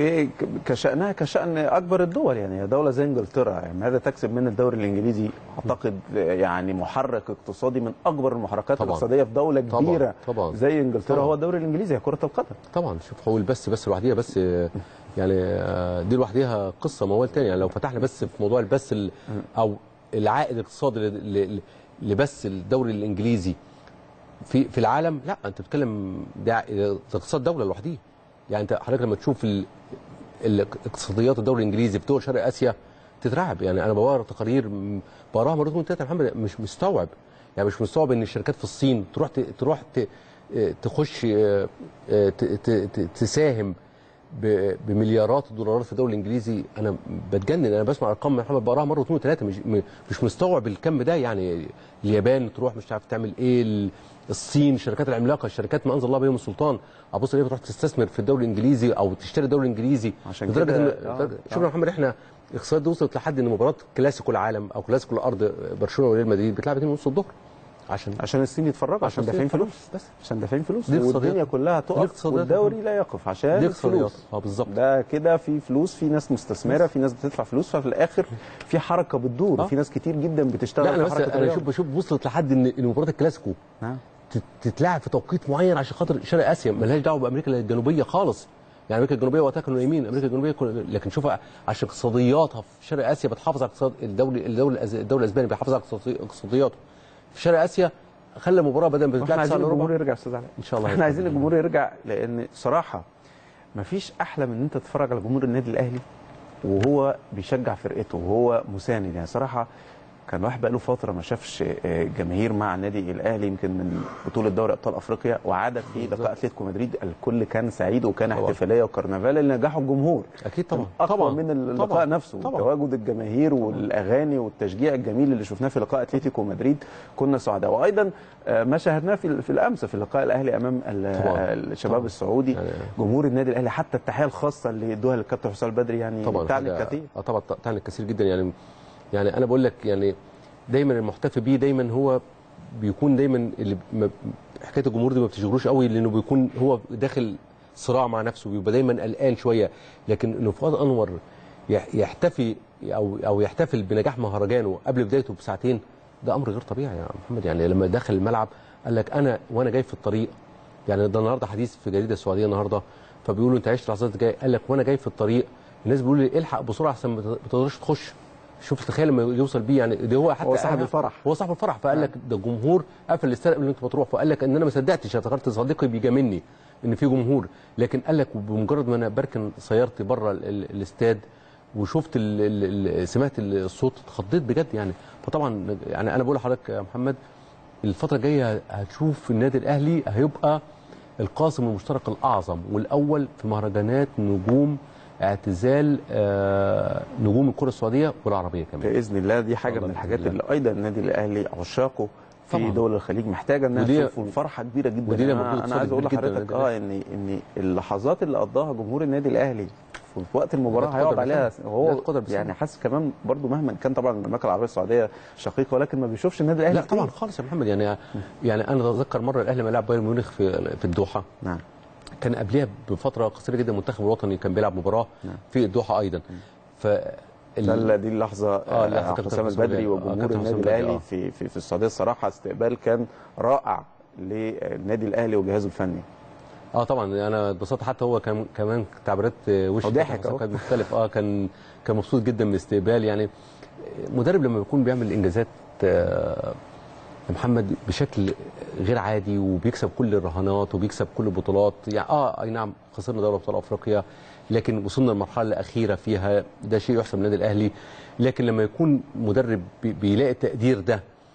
وكشانها كشان اكبر الدول، يعني دوله زي انجلترا يعني ماذا تكسب من الدوري الانجليزي؟ اعتقد يعني محرك اقتصادي من اكبر المحركات طبعًا. الاقتصاديه في دوله كبيره طبعًا. طبعًا. زي انجلترا طبعًا. هو الدوري الانجليزي، هي كره القدم. طبعا شوف هو بس بس لوحديها بس يعني دي لوحديها قصه موال ثاني. يعني لو فتحنا بس في موضوع البث او العائد الاقتصادي لبث الدوري الانجليزي في في العالم، لا انت بتتكلم ده اقتصاد دوله لوحديه. يعني انت حضرتك لما تشوف الاقتصاديات الدوري الانجليزي في دول شرق اسيا تترعب. يعني انا بقرا تقارير بقراها مرتين ثلاثه يا محمد، مش مستوعب. يعني مش مستوعب ان الشركات في الصين تروح تروح تخش تساهم بمليارات الدولارات في الدوري الانجليزي. انا بتجنن. انا بسمع ارقام يا محمد بقراها مره واثنين وثلاثه، مش مش مستوعب الكم ده. يعني اليابان تروح مش عارف تعمل ايه، الصين الشركات العملاقه، الشركات ما انزل الله بهم السلطان، ابص ليه بتروح تستثمر في الدوري الانجليزي او تشتري الدوري الانجليزي. عشان كده شوف يا محمد احنا الاقتصاد وصلت لحد ان مباراه كلاسيكو العالم او كلاسيكو الارض برشلونه وريال مدريد بتلعب اتنين ونص الظهر عشان عشان الصين يتفرجوا، عشان دافعين فلوس بس، عشان دافعين فلوس والدنيا كلها تقف والدوري لا يقف عشان الفلوس. اه بالظبط. ده كده في فلوس، في ناس مستثمره، في ناس بتدفع فلوس، ففي الاخر في حركه بتدور وفي ناس كتير جدا بتشتغل. لا انا بس انا بشوف بشوف وصلت لحد ان مباراه الكلاسيكو تتلعب في توقيت معين عشان خاطر شرق اسيا، مالهاش دعوه بامريكا الجنوبيه خالص. يعني امريكا الجنوبيه وقتها كانوا يمين، امريكا الجنوبيه كل... لكن شوف عشان اقتصادياتها في شرق اسيا بتحافظ على اقتصاد الدوري الدوري الدوري الاسباني بيحافظ على اقتصادياته في شرق اسيا. خلى المباراه بدل ما تتلعب ساعه الجمهور يرجع استاذ علاء ان شاء الله. احنا عايزين الجمهور يرجع، لان صراحه ما فيش احلى من ان انت تتفرج على جمهور النادي الاهلي وهو بيشجع فرقته وهو مساند. يعني صراحه كان واحد بقى له فتره ما شافش جماهير مع النادي الاهلي يمكن من بطوله دوري ابطال افريقيا، وعاد في لقاء اتلتيكو مدريد الكل كان سعيد وكان احتفاليه وكرنفال لنجاح الجمهور. اكيد طبعا اقوى طبعا من اللقاء طبعا نفسه. طبعا. تواجد الجماهير والاغاني والتشجيع الجميل اللي شفناه في لقاء اتلتيكو مدريد كنا سعداء. وايضا ما شاهدناه في, في الامس في لقاء الاهلي امام الشباب طبعا. السعودي يعني جمهور النادي الاهلي، حتى التحيه الخاصه اللي ادوها للكابتن حسام البدري يعني تعني الكثير. اه طبعا تعني الكثير جدا. يعني يعني انا بقول لك يعني دايما المحتفى بيه دايما هو بيكون دايما اللي حكايه الجمهور دي ما بتشغلوش قوي، لانه بيكون هو داخل صراع مع نفسه، بيبقى دايما قلقان شويه. لكن انه فؤاد انور يحتفي او او يحتفل بنجاح مهرجانه قبل بدايته بساعتين، ده امر غير طبيعي يا محمد. يعني لما دخل الملعب قال لك انا وانا جاي في الطريق، يعني ده النهارده حديث في جريده السعوديه النهارده، فبيقولوا انت عشت لحظات جاي، قال لك وانا جاي في الطريق الناس بيقولوا لي الحق بسرعه احسن ما تقدرش تخش. شوف تخيل لما يوصل بيه، يعني ده هو حتى هو صاحب الفرح، هو صاحب الفرح، فقال لك ده الجمهور قفل الاستاد قبل ما انت بتروح، فقال لك ان انا ما صدقتش، افتكرت صديقي بيجاملني ان في جمهور. لكن قال لك بمجرد ما انا بركن سيارتي بره الاستاد وشفت ال ال سمعت الصوت اتخضيت بجد يعني. فطبعا يعني انا بقول لحضرتك يا محمد الفتره الجايه هتشوف النادي الاهلي هيبقى القاسم المشترك الاعظم والاول في مهرجانات نجوم اعتزال آه نجوم الكره السعوديه والعربيه كمان باذن الله. دي حاجه من الحاجات اللي ايضا النادي الاهلي عشاقه في طبعا. دول الخليج محتاجه انها تشوف فرحه كبيره جدا. ودي انا, أنا عايز اقول لحضرتك اه ان ان اللحظات اللي قضاها جمهور النادي الاهلي في وقت المباراه هيقعد عليها هو يعني حاسس كمان برضو مهما كان طبعا المملكه العربيه السعوديه شقيقه، ولكن ما بيشوفش النادي الاهلي. لا طبعا خالص يا محمد. يعني يعني انا اتذكر مره الاهلي ما لعب بايرن ميونخ في في الدوحه. نعم. كان قبلها بفتره قصيره جدا المنتخب الوطني كان بيلعب مباراه نعم. في الدوحه ايضا. ف ال... دي اللحظه اه حسام البدري وجمهور النادي الاهلي في في في السعوديه الصراحه استقبال كان رائع للنادي الاهلي وجهازه الفني. اه طبعا انا اتبسطت، حتى هو كان كمان تعبيرات وشه ضحك كان مختلف. اه كان كان مبسوط جدا من الاستقبال. يعني مدرب لما بيكون بيعمل انجازات آه محمد بشكل غير عادي وبيكسب كل الرهانات وبيكسب كل البطولات، يعني اه اي نعم خسرنا دوري ابطال افريقيا لكن وصلنا للمرحله الاخيره فيها، ده شيء يحسب للنادي الاهلي. لكن لما يكون مدرب بيلاقي التقدير ده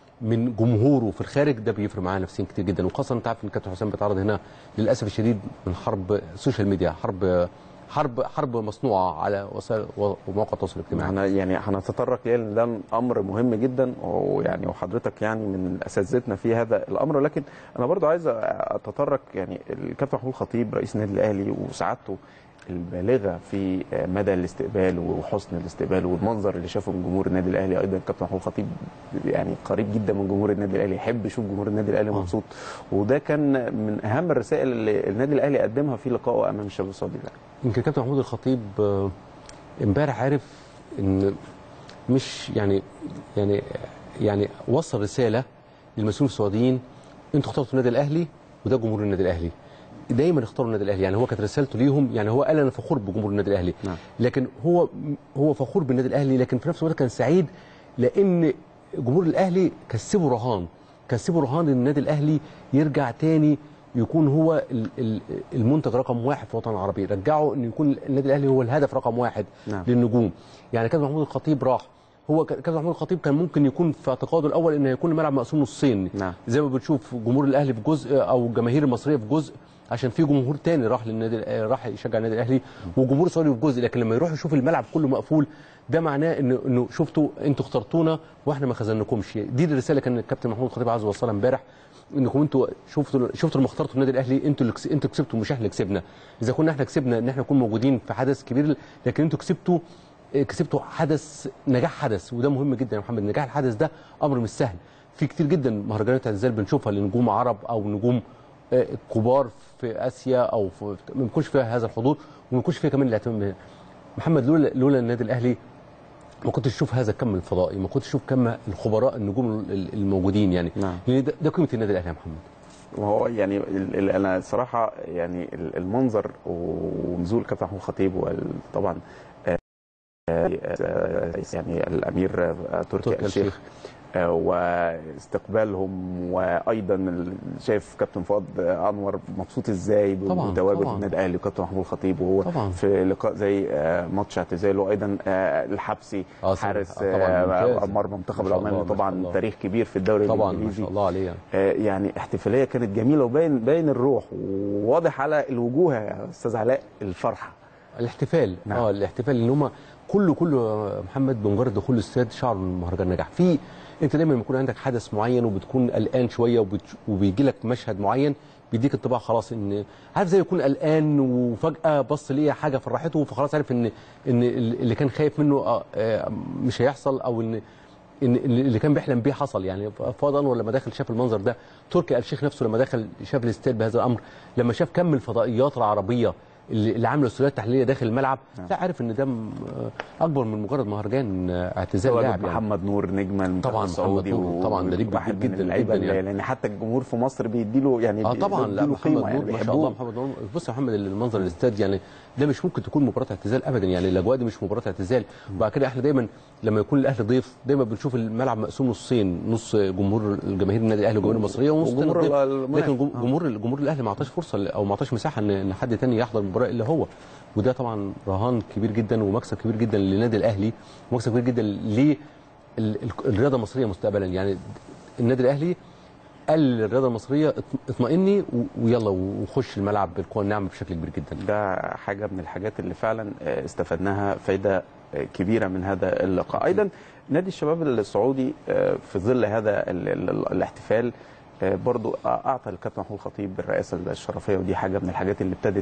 من جمهوره في الخارج ده بيفرق معاه نفسيا كتير جدا. وخاصه انت عارف ان كابتن حسام بيتعرض هنا للاسف الشديد من حرب السوشيال ميديا، حرب حرب حرب مصنوعه على وسائل ومواقع التواصل الاجتماعي. احنا يعني هنتطرق ليه لان ده امر مهم جدا، ويعني وحضرتك يعني من اساتذتنا في هذا الامر. ولكن انا برضو عايز اتطرق يعني الكابتن محمود الخطيب رئيس النادي الاهلي وسعادته البالغه في مدى الاستقبال وحسن الاستقبال والمنظر اللي شافه من جمهور النادي الاهلي. ايضا الكابتن محمود الخطيب يعني قريب جدا من جمهور النادي الاهلي، يحب يشوف جمهور النادي الاهلي مبسوط، وده كان من اهم الرسائل اللي النادي الاهلي قدمها في لقائه امام الشباب السعودي. يمكن الكابتن محمود الخطيب امبارح عارف ان مش يعني يعني يعني وصل رساله للمسؤولين السعوديين، انتوا اخترتوا النادي الاهلي وده جمهور النادي الاهلي، دايما اختاروا النادي الاهلي. يعني هو كانت رسالته ليهم، يعني هو قال انا فخور بجمهور النادي الاهلي. نعم. لكن هو هو فخور بالنادي الاهلي، لكن في نفس الوقت كان سعيد لان جمهور الاهلي كسبوا رهان كسبوا رهان ان النادي الاهلي يرجع تاني يكون هو المنتج رقم واحد في الوطن العربي، رجعوا ان يكون النادي الاهلي هو الهدف رقم واحد. نعم. للنجوم. يعني كابتن محمود الخطيب راح، هو كابتن محمود الخطيب كان ممكن يكون في اعتقاده الاول ان هيكون الملعب مقسوم نصين. نعم. زي ما بتشوف جمهور الاهلي في جزء او الجماهير المصريه في جزء، عشان في جمهور تاني راح للنادي راح يشجع النادي الاهلي، وجمهور سعودي في جزء. لكن لما يروح يشوف الملعب كله مقفول ده معناه انه انه شفتوا انتوا اخترتونا واحنا ما خذلناكمش. دي الرساله كان الكابتن محمود الخطيب عايز يوصلها امبارح، انكم انتوا شفتوا شفتوا لما اخترتوا النادي الاهلي انتوا اللي انتوا كسبتوا مش احنا اللي كسبنا. اذا كنا احنا كسبنا ان احنا نكون موجودين في حدث كبير، لكن انتوا كسبتوا كسبتوا حدث نجاح حدث، وده مهم جدا يا محمد. نجاح الحدث ده امر مش سهل. في كتير جدا مهرجانات اعتزال بنشوفها لنجوم عرب او نجوم كبار في اسيا او في ما بيكونش فيها هذا الحضور وما بيكونش فيها كمان الاهتمام. محمد لولا لولا النادي الاهلي ما كنتش تشوف هذا الكم الفضائي، ما كنتش تشوف كم الخبراء النجوم الموجودين. يعني نعم. ده, ده قيمه النادي الاهلي يا محمد. وهو يعني انا الصراحه يعني المنظر ونزول كابتن محمود الخطيب وطبعا يعني الامير تركي آل الشيخ واستقبالهم، وايضا شايف كابتن فؤاد انور مبسوط ازاي بتواجد النادي الاهلي وكابتن محمود الخطيب وهو طبعا. في لقاء زي ماتش اعتزاله، وايضا الحبسي حارس مرمى منتخب العمان طبعا تاريخ كبير في الدوري طبعا الانجليزي. ما شاء الله عليه. يعني احتفاليه كانت جميله وباين باين الروح وواضح على الوجوه يا استاذ علاء الفرحه. الاحتفال نعم. اه الاحتفال ان هم كله كله محمد بمجرد دخول الاستاد شعر المهرجان نجاح. في انت دايما لما يكون عندك حدث معين وبتكون قلقان شويه وبيجي لك مشهد معين بيديك انطباع خلاص ان عارف زي يكون قلقان وفجاه بص ليه حاجه فرحته فخلاص عارف ان ان اللي كان خايف منه مش هيحصل، او ان ان اللي كان بيحلم بيه حصل. يعني فؤاد انور لما دخل شاف المنظر ده، تركي آل الشيخ نفسه لما دخل شاف الاستاد بهذا الامر، لما شاف كم الفضائيات العربيه اللي, اللي عامله السؤالات التحليليه داخل الملعب، نعم. لا عارف ان ده اكبر من مجرد مهرجان اعتزال لاعب. يعني محمد نور نجم المنتخب السعودي، طبعا ده ليك واحد جدا من اللعيبه يعني. يعني حتى الجمهور في مصر بيديله يعني اه طبعا لا محمد نور يعني ما شاء الله. محمد نور بص يا محمد المنظر الاستاد يعني ده مش ممكن تكون مباراه اعتزال ابدا، يعني الاجواء دي مش مباراه اعتزال. وبعد كده احنا دايما لما يكون الاهلي ضيف دايما بنشوف الملعب مقسوم نصين، نص جمهور الجماهير النادي الاهلي والجماهير المصريه ونص جمهور ضيف. لكن جمهور جمهور الاهلي ما اعطاش فرصه او ما اعطاش مساحه ان حد ثاني يحضر المباراه الا هو، وده طبعا رهان كبير جدا ومكسب كبير جدا للنادي الاهلي ومكسب كبير جدا للرياضه المصريه مستقبلا. يعني النادي الاهلي قال للرياضه المصريه اطمئني ويلا وخش الملعب بالقوه الناعمه بشكل كبير جدا. ده حاجه من الحاجات اللي فعلا استفدناها فايده كبيره من هذا اللقاء. ايضا نادي الشباب السعودي في ظل هذا الاحتفال برضو اعطى الكابتن محمود الخطيب بالرئاسه الشرفيه، ودي حاجه من الحاجات اللي ابتدت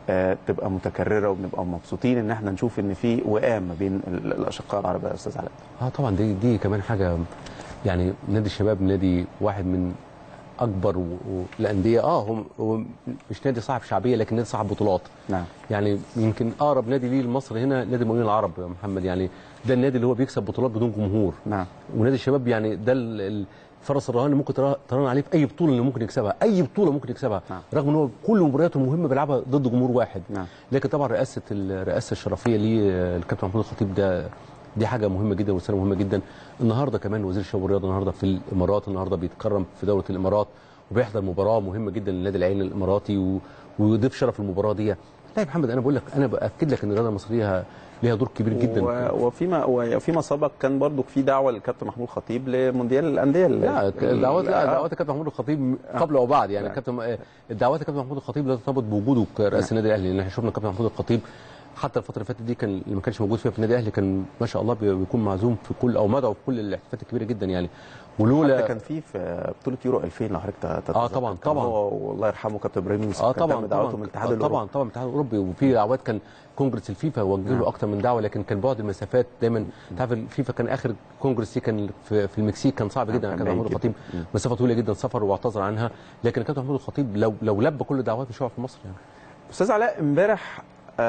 تبقى متكرره وبنبقى مبسوطين ان احنا نشوف ان في وئام ما بين الاشقاء العرب يا استاذ علاء. اه طبعا دي دي كمان حاجه. يعني نادي الشباب نادي واحد من اكبر الانديه، اه هو, هو مش نادي صاحب شعبيه لكن نادي صاحب بطولات. نعم. يعني يمكن اقرب نادي ليه لمصر هنا نادي المقاولين العرب يا محمد، يعني ده النادي اللي هو بيكسب بطولات بدون جمهور. نعم. ونادي الشباب يعني ده الفرس الرهان اللي ممكن تراهن عليه في اي بطوله اللي ممكن يكسبها، اي بطوله ممكن يكسبها. نعم. رغم ان هو كل مبارياته المهمه بيلعبها ضد جمهور واحد. نعم. لكن طبعا رئاسه الرئاسه الشرفيه للكابتن محمود الخطيب ده دي حاجه مهمه جدا ورساله مهمه جدا. النهارده كمان وزير الشباب والرياضه النهارده في الامارات، النهارده بيتكرم في دوله الامارات وبيحضر مباراه مهمه جدا للنادي العين الاماراتي و... ويضيف شرف المباراه دي. لا يا محمد انا بقول لك انا باكد لك ان الرياضه المصريه ليها دور كبير جدا. و... وفيما وفيما سبق كان برضو في دعوه للكابتن محمود الخطيب لمونديال الانديه. لا الدعوات لا دعوات الكابتن محمود الخطيب قبل او بعد يعني الكابتن الدعوات الكابتن محمود الخطيب لا ترتبط بوجوده كرئيس النادي الاهلي، لان احنا شفنا الكابتن محمود الخطيب حتى الفتره اللي فاتت دي كان اللي ما كانش موجود فيها في النادي الاهلي كان ما شاء الله بيكون معزوم في كل او مدعو في كل الاحتفالات الكبيره جدا يعني. ولولا حتى كان في في بطوله يورو ألفين لو حضرتك تتذكر. اه طبعا طبعا هو والله يرحمه كابتن ابراهيم يوسف. اه طبعا دعوته من الاتحاد الاوروبي. طبعا طبعا الاتحاد الاوروبي وفي دعوات كان كونجرس الفيفا وجه له اكتر من دعوه، لكن كان بعد المسافات دايما انت عارف الفيفا كان اخر كونجرس كان في, في المكسيك كان صعب جدا. كابتن محمود الخطيب مسافه طويله جدا سفر واعتذر عنها، لكن الكابتن محمود الخطيب لو لو لبى كل الدعوات مش هيقع في مصر يعني. استاذ علاء امبارح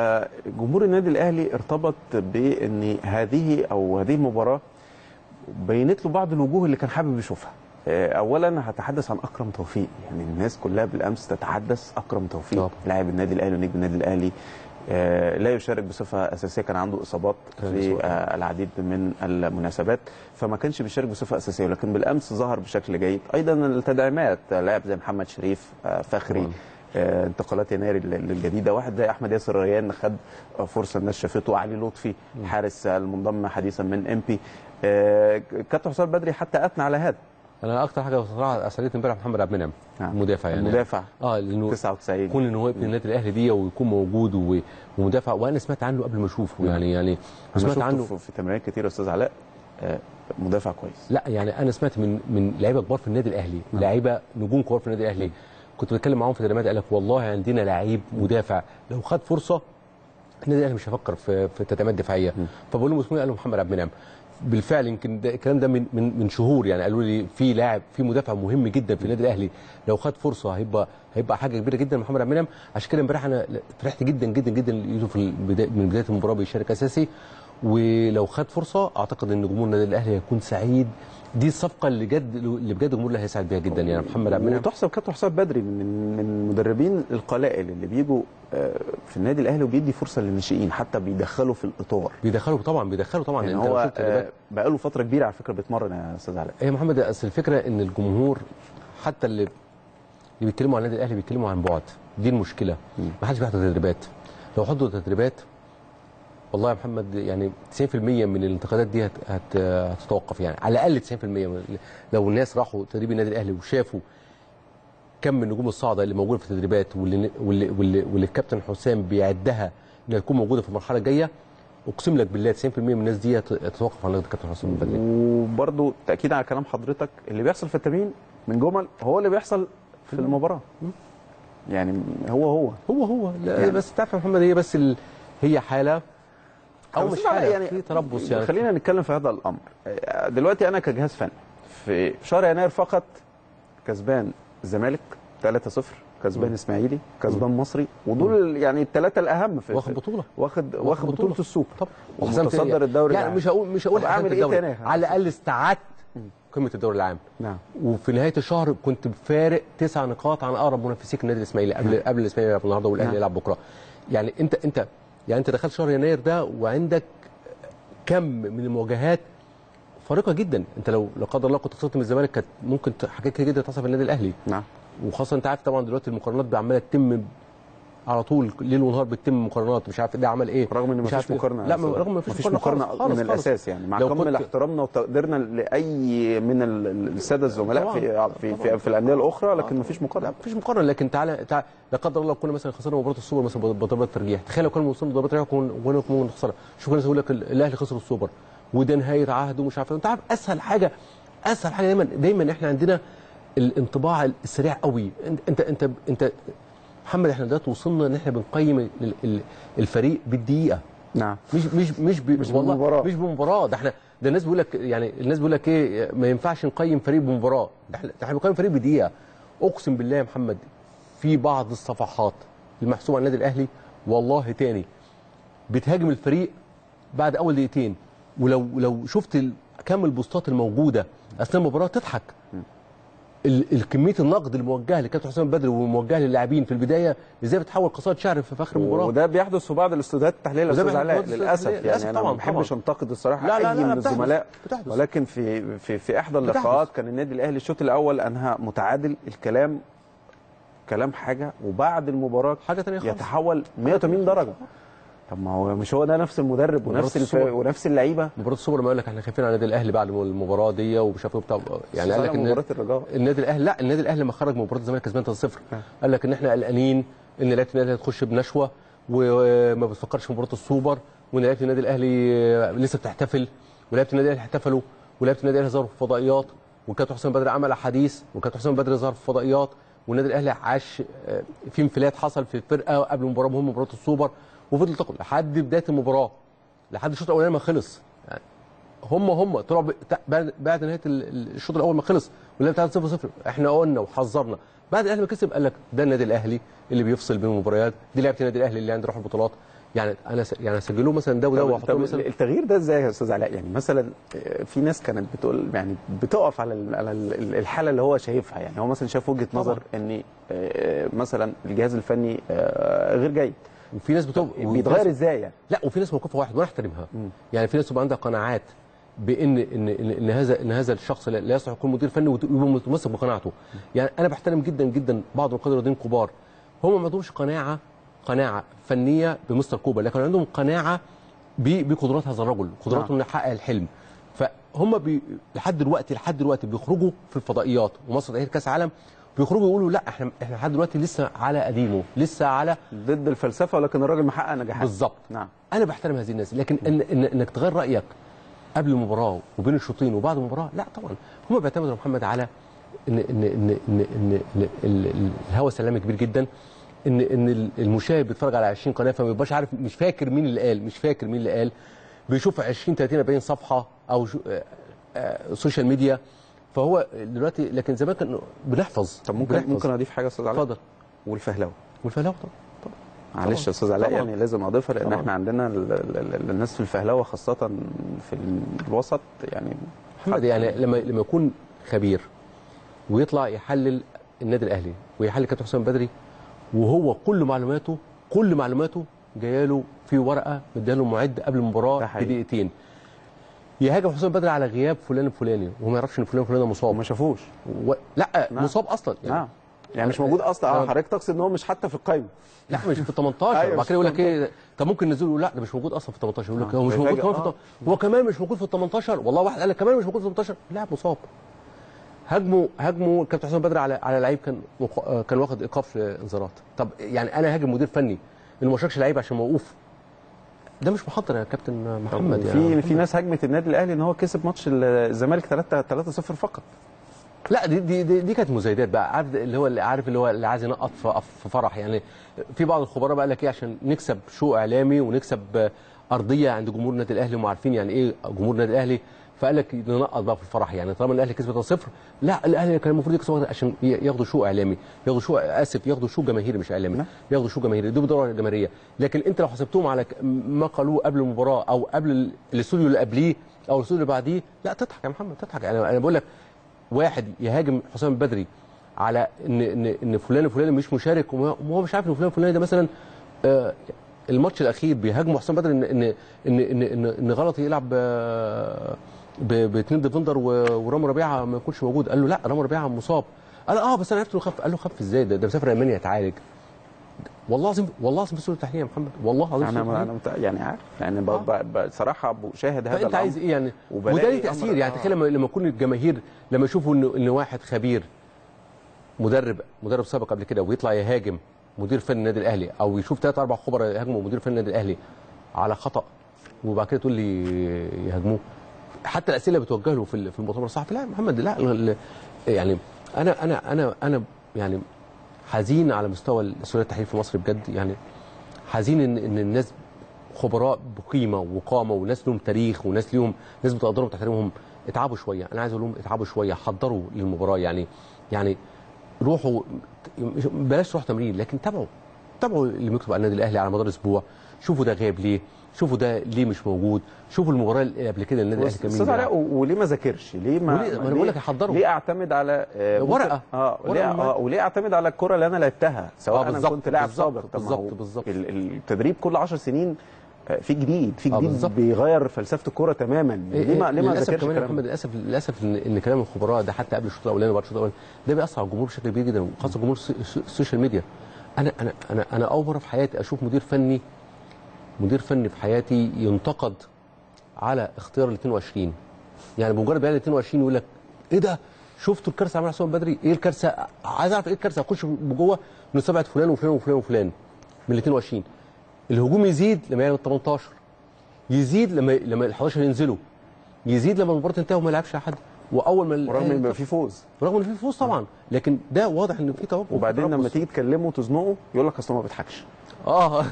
جمهور النادي الاهلي ارتبط بان هذه او هذه المباراه بينت له بعض الوجوه اللي كان حابب يشوفها. اولا هتحدث عن اكرم توفيق، يعني الناس كلها بالامس تتحدث اكرم توفيق لاعب النادي الاهلي ونجم النادي الاهلي لا يشارك بصفه اساسيه، كان عنده اصابات في العديد من المناسبات فما كانش بيشارك بصفه اساسيه، ولكن بالامس ظهر بشكل جيد. ايضا التدعيمات لاعب زي محمد شريف فخري طبعا. انتقالات يناير الجديده، واحد زي احمد ياسر ريان خد فرصه الناس شافته، علي لطفي الحارس المنضم حديثا من امبي. كابتن حسام بدري حتى اثنى على هذا. انا اكتر حاجه بصراحه اسعدتني امبارح محمد عبد المنعم المدافع يعني المدافع اه لانه تسعة وتسعين كون ان هو ابن النادي الاهلي دي ويكون موجود ومدافع، وانا سمعت عنه قبل ما اشوفه يعني يعني سمعت عنه في تمرينات كتير يا استاذ علاء. مدافع كويس. لا يعني انا سمعت من من لعيبه كبار في النادي الاهلي، لعيبه نجوم كبار في النادي الاهلي كنت بتكلم معاهم في التدريبات قال لك والله عندنا لعيب مدافع لو خد فرصه النادي الاهلي مش هيفكر في في تدعيمات دفاعيه. فبقول لهم اسمه قال له محمد عبد المنعم. بالفعل يمكن الكلام ده من من من شهور يعني قالوا لي في لاعب في مدافع مهم جدا في النادي الاهلي لو خد فرصه هيبقى هيبقى حاجه كبيره جدا محمد عبد المنعم. عشان كده امبارح انا فرحت جدا جدا جدا يوسف من بدايه المباراه بيشارك اساسي، ولو خد فرصه اعتقد ان جمهور النادي الاهلي هيكون سعيد. دي الصفقه اللي جد اللي بجد الجمهور اللي هيسعد بيها جدا يعني محمد عبد المنعم. وتحسب كابتن حسام بدري من من المدربين القلائل اللي بيجوا في النادي الاهلي وبيدي فرصه للناشئين حتى بيدخلوا في الاطار. بيدخلوا طبعا بيدخلوا طبعا يعني هو بقى له فتره كبيره على فكره بيتمرن يا استاذ علاء. ايه محمد اصل الفكره ان الجمهور حتى اللي اللي بيتكلموا عن النادي الاهلي بيتكلموا عن بعد، دي المشكله. ما حدش بيحضر تدريبات. لو حضروا تدريبات والله يا محمد يعني تسعين في المية من الانتقادات دي هت هت هتتوقف يعني على الاقل تسعين في المية. لو الناس راحوا تدريب النادي الاهلي وشافوا كم من نجوم الصاعده اللي موجوده في التدريبات واللي واللي واللي, واللي الكابتن حسام بيعدها انها تكون موجوده في المرحله الجايه، اقسم لك بالله تسعين في المية من الناس دي هتتوقف عن الكابتن حسام بدري. وبرده تاكيدا على كلام حضرتك اللي بيحصل في التمرين من جمل هو اللي بيحصل في المباراه. يعني هو هو هو هو لا يعني بس تعرف يا محمد هي بس ال... هي حاله او مش حاله يعني في تربص يعني. خلينا نتكلم في هذا الامر. دلوقتي انا كجهاز فني في شهر يناير فقط كسبان الزمالك ثلاثة صفر، كسبان اسماعيلي، كسبان مصري، ودول يعني الثلاثه الاهم في واخد بطوله، واخد واخد بطوله, بطولة السوبر طبعا، ومتصدر الدوري يعني العام. مش هقول مش هقول اعمل ايه تاني؟ على الاقل استعدت قمه الدوري العام. نعم. وفي نهايه الشهر كنت بفارق تسع نقاط عن اقرب منافسيك النادي الاسماعيلي قبل نعم. قبل الاسماعيلي يلعب النهارده والاهلي يلعب بكره. يعني انت انت يعني انت دخلت شهر يناير ده وعندك كم من المواجهات فارقه جدا. انت لو لا قدر الله كنت خسرت من الزمالك كانت ممكن حاجات كتير جدا تحصل في النادي الاهلي. نعم. وخاصه انت عارف طبعا دلوقتي المقارنات عماله تتم على طول ليل ونهار، بتتم مقارنات، مش عارف ده عمل ايه، رغم ان مفيش مقارنه. لا رغم ما فيش مقارنه خالص خالص من الاساس يعني، مع كامل احترامنا وتقديرنا لاي من الساده الزملاء في في في, في الانديه الاخرى، لكن مفيش مقارنه. لا مفيش مقارنه. لكن تعالى تعالى لا قدر الله كنا مثلا خسرنا مباراه السوبر مثلا بضربات ترجيح، تخيل لو كنا وصلنا لضربات ترجيح كنا ممكن نخسرها. شوف الناس يقول لك الاهلي خسر السوبر وده نهايه عهد ومش عارف. انت عارف اسهل حاجه اسهل حاجه دايما دايما احنا عندنا الانطباع السريع قوي. انت انت انت, انت محمد احنا دلوقتي وصلنا ان احنا بنقيم الفريق بالدقيقه. نعم. مش مش مش ب... مش والله بمباراه مش بمباراه. ده احنا ده الناس بيقول لك يعني الناس بيقول لك ايه ما ينفعش نقيم فريق بمباراه، ده احنا احنا بنقيم فريق بدقيقه. اقسم بالله يا محمد في بعض الصفحات المحسوبه على النادي الاهلي والله تاني بتهاجم الفريق بعد اول دقيقتين، ولو لو شفت كم البوستات الموجوده اثناء المباراه تضحك. الكميه النقد الموجهه لكابتن حسام بدري وموجهه للاعبين في البدايه ازاي بتحول قصائد شعر في اخر المباراه. وده بيحدث في بعض الاستوديوهات التحليليه يا استاذ علاء للاسف. يعني للأسف انا ما بحبش انتقد الصراحه لا لا اي لا لا من الزملاء، ولكن في في في احدى اللقاءات كان النادي الاهلي الشوط الاول انهى متعادل، الكلام كلام حاجه وبعد المباراه حاجه ثانيه خالص يتحول مية وثمانين درجه. طب ما هو مش هو ده نفس المدرب ونفس الف... ونفس اللعيبه. مباراه السوبر ما قال لك احنا خايفين على النادي الاهلي بعد المباراه دي ومش عارف بتاع يعني قال لك ان مباراه الرجاء النادي الاهلي لا النادي الاهلي لما خرج من مباراه الزمالك كسبان ثلاثة صفر قال لك ان احنا قلقانين ان لعيبه النادي الاهلي هتخش بنشوه وما بتفكرش في مباراه السوبر، وان لعيبه النادي الاهلي لسه بتحتفل ولعيبه النادي الاهلي احتفلوا ولعيبه النادي الاهلي ظهروا في فضائيات وكابتن حسام بدري عمل احاديث وكابتن حسام بدري ظهر في فضائيات والنادي الاهلي عاش في انفلات حصل في الفرقه قبل مباراه مهمه مباراه السوبر وفضل تقل لحد بدايه المباراه لحد الشوط الاولاني ما خلص. يعني هم هم طلعوا بعد نهايه الشوط الاول ما خلص ولعب ثلاثة صفر صفر. احنا قلنا وحذرنا بعد الاهلي ما كسب قال لك ده النادي الاهلي اللي بيفصل بين المباريات، دي لعبه النادي الاهلي اللي عنده روح البطولات. يعني انا س... يعني اسجله مثلا ده وده واحطه مثلا. التغيير ده ازاي يا استاذ علاء؟ يعني مثلا في ناس كانت بتقول يعني بتقف على على الحاله اللي هو شايفها، يعني هو مثلا شاف وجهه نظر ان مثلا الجهاز الفني غير جيد، وفي ناس بتبقى بيتغير ازاي يعني؟ لا وفي ناس موقفها واحد وانا احترمها. يعني في ناس تبقى عندها قناعات بان ان ان, إن هذا ان هذا الشخص لا يصلح يكون مدير فني ويبقى متمسك بقناعته. يعني انا بحترم جدا جدا بعض القاده الرياضيين الكبار هم ما عندهمش قناعه قناعه فنيه بمستر كوبر، لكن عندهم قناعه بقدرات هذا الرجل، قدراته انه يحقق الحلم. فهم بي لحد دلوقتي لحد دلوقتي بيخرجوا في الفضائيات ومصر تاهيل كاس عالم بيخرجوا يقولوا لا احنا احنا لحد دلوقتي لسه على قديمه، لسه على ضد الفلسفه، ولكن الراجل محقق نجاحات. بالظبط. نعم. انا بحترم هذه الناس، لكن إن إن انك تغير رايك قبل المباراه وبين الشوطين وبعد المباراه لا طبعا. هم بيعتمدوا يا محمد على ان ان ان ان, إن, إن الهوى سلامي كبير جدا، ان ان المشاهد بيتفرج على عشرين قناه فما بيبقاش عارف، مش فاكر مين اللي قال مش فاكر مين اللي قال بيشوف عشرين ثلاثين أربعين صفحه او سوشيال ميديا. فهو دلوقتي لكن زمان كان بنحفظ. طب ممكن بنحفظ. ممكن اضيف حاجه يا استاذ علاء؟ اتفضل. والفهلاوي والفهلاوي طبعا طبعا معلش يا استاذ علاء، يعني لازم اضيفها لان طبعا. احنا عندنا الناس في الفهلاوه خاصه في الوسط يعني محمد يعني لما لما يكون خبير ويطلع يحلل النادي الاهلي ويحلل كابتن حسام بدري وهو كل معلوماته كل معلوماته جايه له في ورقه مديها له معد قبل المباراه بدقيقتين، يهاجم حسام بدري على غياب فلان الفلاني وهو ما يعرفش ان فلان الفلاني مصاب وما شافوش و... لا نعم. مصاب اصلا يعني نعم. يعني مش موجود اصلا. اه حضرتك تقصد ان هو مش حتى في القايمه؟ لا مش في ال تمنتاشر. وبعد كده يقول لك ايه طب ممكن ننزله، لا ده مش موجود اصلا في ال تمنتاشر. يقول لك هو مش موجود كمان في هو كمان مش موجود في ال تمنتاشر. والله واحد قال لك كمان مش موجود في ال تمنتاشر، لاعب مصاب. هاجموا هاجموا كابتن حسام بدري على على لعيب كان كان واخد ايقاف انذارات. طب يعني انا هاجم مدير فني انه ما شاركش لعيب عشان موقوف، ده مش محضر يا كابتن محمد. في يعني في ناس هاجمت النادي الاهلي ان هو كسب ماتش الزمالك ثلاثة صفر فقط. لا دي دي دي, دي كانت مزايدات بقى، عارف اللي هو اللي عارف اللي هو اللي عايز ينقط في فرح. يعني في بعض الخبراء بقى لك ايه عشان نكسب شو اعلامي ونكسب ارضيه عند جمهور النادي الاهلي، وهم عارفين يعني ايه جمهور النادي الاهلي، فقال لك ننقط بقى في الفرح. يعني طالما الاهلي كسب اتنين صفر، لا الاهلي كان المفروض يكسب عشان ياخدوا شو اعلامي، ياخدوا شو اسف ياخدوا شو جماهيري مش اعلامي، ياخدوا شو جماهيري، دي بدوره جماهيريه. لكن انت لو حسبتهم على ما قالوه قبل المباراه او قبل الاستوديو اللي قبليه او الاستوديو اللي بعديه، لا تضحك يا محمد تضحك. يعني انا بقول لك واحد يهاجم حسام البدري على ان ان ان فلان وفلان مش مشارك، وهو مش عارف ان فلان وفلان ده مثلا آه الماتش الاخير بيهاجموا حسام بدري ان ان ان ان, إن, إن غلط يلعب باثنين ديفندر ورامي ربيعه ما يكونش موجود. قال له لا رامي ربيعه مصاب. قال اه بس انا عرفت انه خف. قال له خف ازاي؟ ده, ده مسافر المانيا يتعالج. والله العظيم والله العظيم في صوره التحليل يا محمد، والله العظيم انا انا يعني عارف يعني بصراحه بشاهد هذا. فانت عايز ايه يعني؟ وده ليه تاثير. يعني تخيل لما لما يكون الجماهير لما يشوفوا ان ان واحد خبير مدرب مدرب سابق قبل كده ويطلع يهاجم مدير فني النادي الاهلي، او يشوف ثلاث اربع خبراء يهاجموا مدير فني النادي الاهلي على خطا وبعد كده تقول لي يهاجموه. حتى الاسئله بتوجه له في في المؤتمر الصحفي. لا يا محمد لا، يعني انا انا انا انا يعني حزين على مستوى السوري التحليل في مصر بجد. يعني حزين ان ان الناس خبراء بقيمه وقامه وناس لهم تاريخ وناس ليهم ناس بتقدرهم وتحترمهم اتعبوا شويه. انا عايز اقول لهم اتعبوا شويه، حضروا للمباراه. يعني يعني روحوا بلاش تروح تمرين، لكن تابعوا تابعوا اللي مكتوب على النادي الاهلي على مدار اسبوع. شوفوا ده غايب ليه، شوفوا ده ليه مش موجود، شوفوا المباراه اللي قبل كده النادي الاهلي كان استاذ علاء وليه ما ذاكرش؟ ليه ما وليه ما انا بقول لك يحضروا؟ ليه اعتمد على آه ورقه اه وليه اه وليه اعتمد على الكره اللي انا لعبتها سواء آه انا كنت لاعب سابق؟ بالظبط بالظبط. التدريب كل عشر سنين في جديد في جديد آه بيغير فلسفه الكوره تماما. إيه ليه ما ليه ما ذاكرش كمان يا محمد؟ للاسف للاسف ان, إن كلام الخبراء ده حتى قبل الشوط الاولاني وبعد الشوط الاولاني ده بيأثر على الجمهور بشكل كبير جدا، وخاصه جمهور السوشيال ميديا. انا انا انا انا اول مره في حياتي اشوف مدير فني مدير فني في حياتي ينتقد على اختيار ال اثنين وعشرين. يعني بمجرد بيان ال اثنين وعشرين يقول لك ايه ده؟ شفتوا الكارثه عملها حسام بدري؟ ايه الكارثه؟ عايز اعرف ايه الكارثه. اخش جوه نستبعد فلان وفلان وفلان وفلان من ال اثنين وعشرين. الهجوم يزيد لما يلعب تمنتاشر، يزيد لما لما ال حداشر ينزلوا، يزيد لما المباراه تنتهي وما يلعبش احد. واول ما رغم ان يبقى في فوز رغم ان في فوز طبعا، لكن ده واضح ان في توقف. وبعدين لما تيجي تكلمه وتزنقه يقول لك اصل ما بيضحكش. اه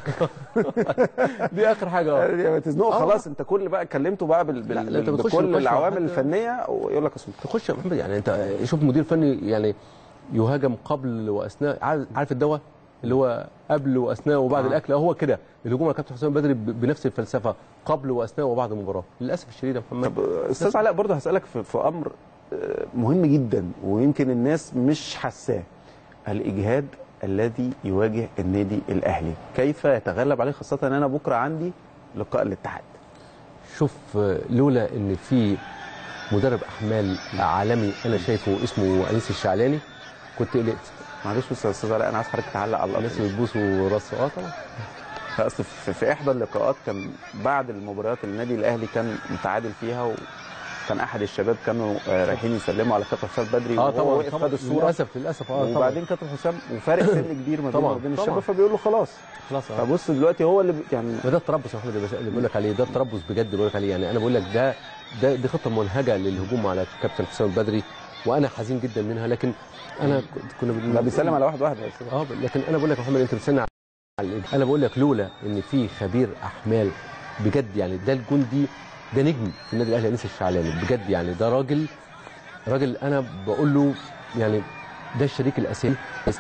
دي اخر حاجه. اه يعني تزنقه خلاص. انت كل بقى كلمته بقى بال... بال... بكل العوامل الفنيه ويقول لك اصل تخش يا محمد. يعني انت شوف مدير فني يعني يهاجم قبل واثناء. عارف الدواء اللي هو قبل واثناء وبعد آه. الاكل، هو كده الهجوم على كابتن حسام بدري بنفس الفلسفه قبل واثناء وبعد المباراه. للاسف الشديد يا محمد. طب استاذ علاء برضه هسالك في... في امر مهم جدا ويمكن الناس مش حاساه، الاجهاد الذي يواجه النادي الاهلي كيف يتغلب عليه، خاصه ان انا بكره عندي لقاء الاتحاد. شوف لولا ان في مدرب احمال عالمي انا شايفه اسمه انيس الشعلاني كنت قلقت. معلش بس يا استاذ علاء انا عايز حضرتك تعلق على الناس اللي بتبوسوا راسه. اه طبعا. اصل في احدى اللقاءات كان بعد المباريات النادي الاهلي كان متعادل فيها وكان احد الشباب كانوا رايحين يسلموا على كابتن حسام بدري اه طبعا وهو وقف خد الصوره للاسف للاسف اه وبعدين كابتن حسام وفارق سن كبير ما بينه وبين الشباب فبيقول له خلاص خلاص. اه فبص دلوقتي هو اللي يعني ده التربص يا احمد اللي بقول لك عليه. ده التربص بجد اللي بقول لك عليه. يعني انا بقول لك ده ده دي خطه منهجه للهجوم على كابتن حسام بدري وانا حزين جدا منها. لكن انا كنا لا بيسلم على واحد واحد اه لكن انا بقول لك يا محمد انت بتسالني على انا بقول لك لولا ان في خبير احمال بجد. يعني ده الجندي ده نجم في النادي الاهلي انيس الشعلاني بجد. يعني ده راجل راجل انا بقول له يعني ده الشريك الاساسي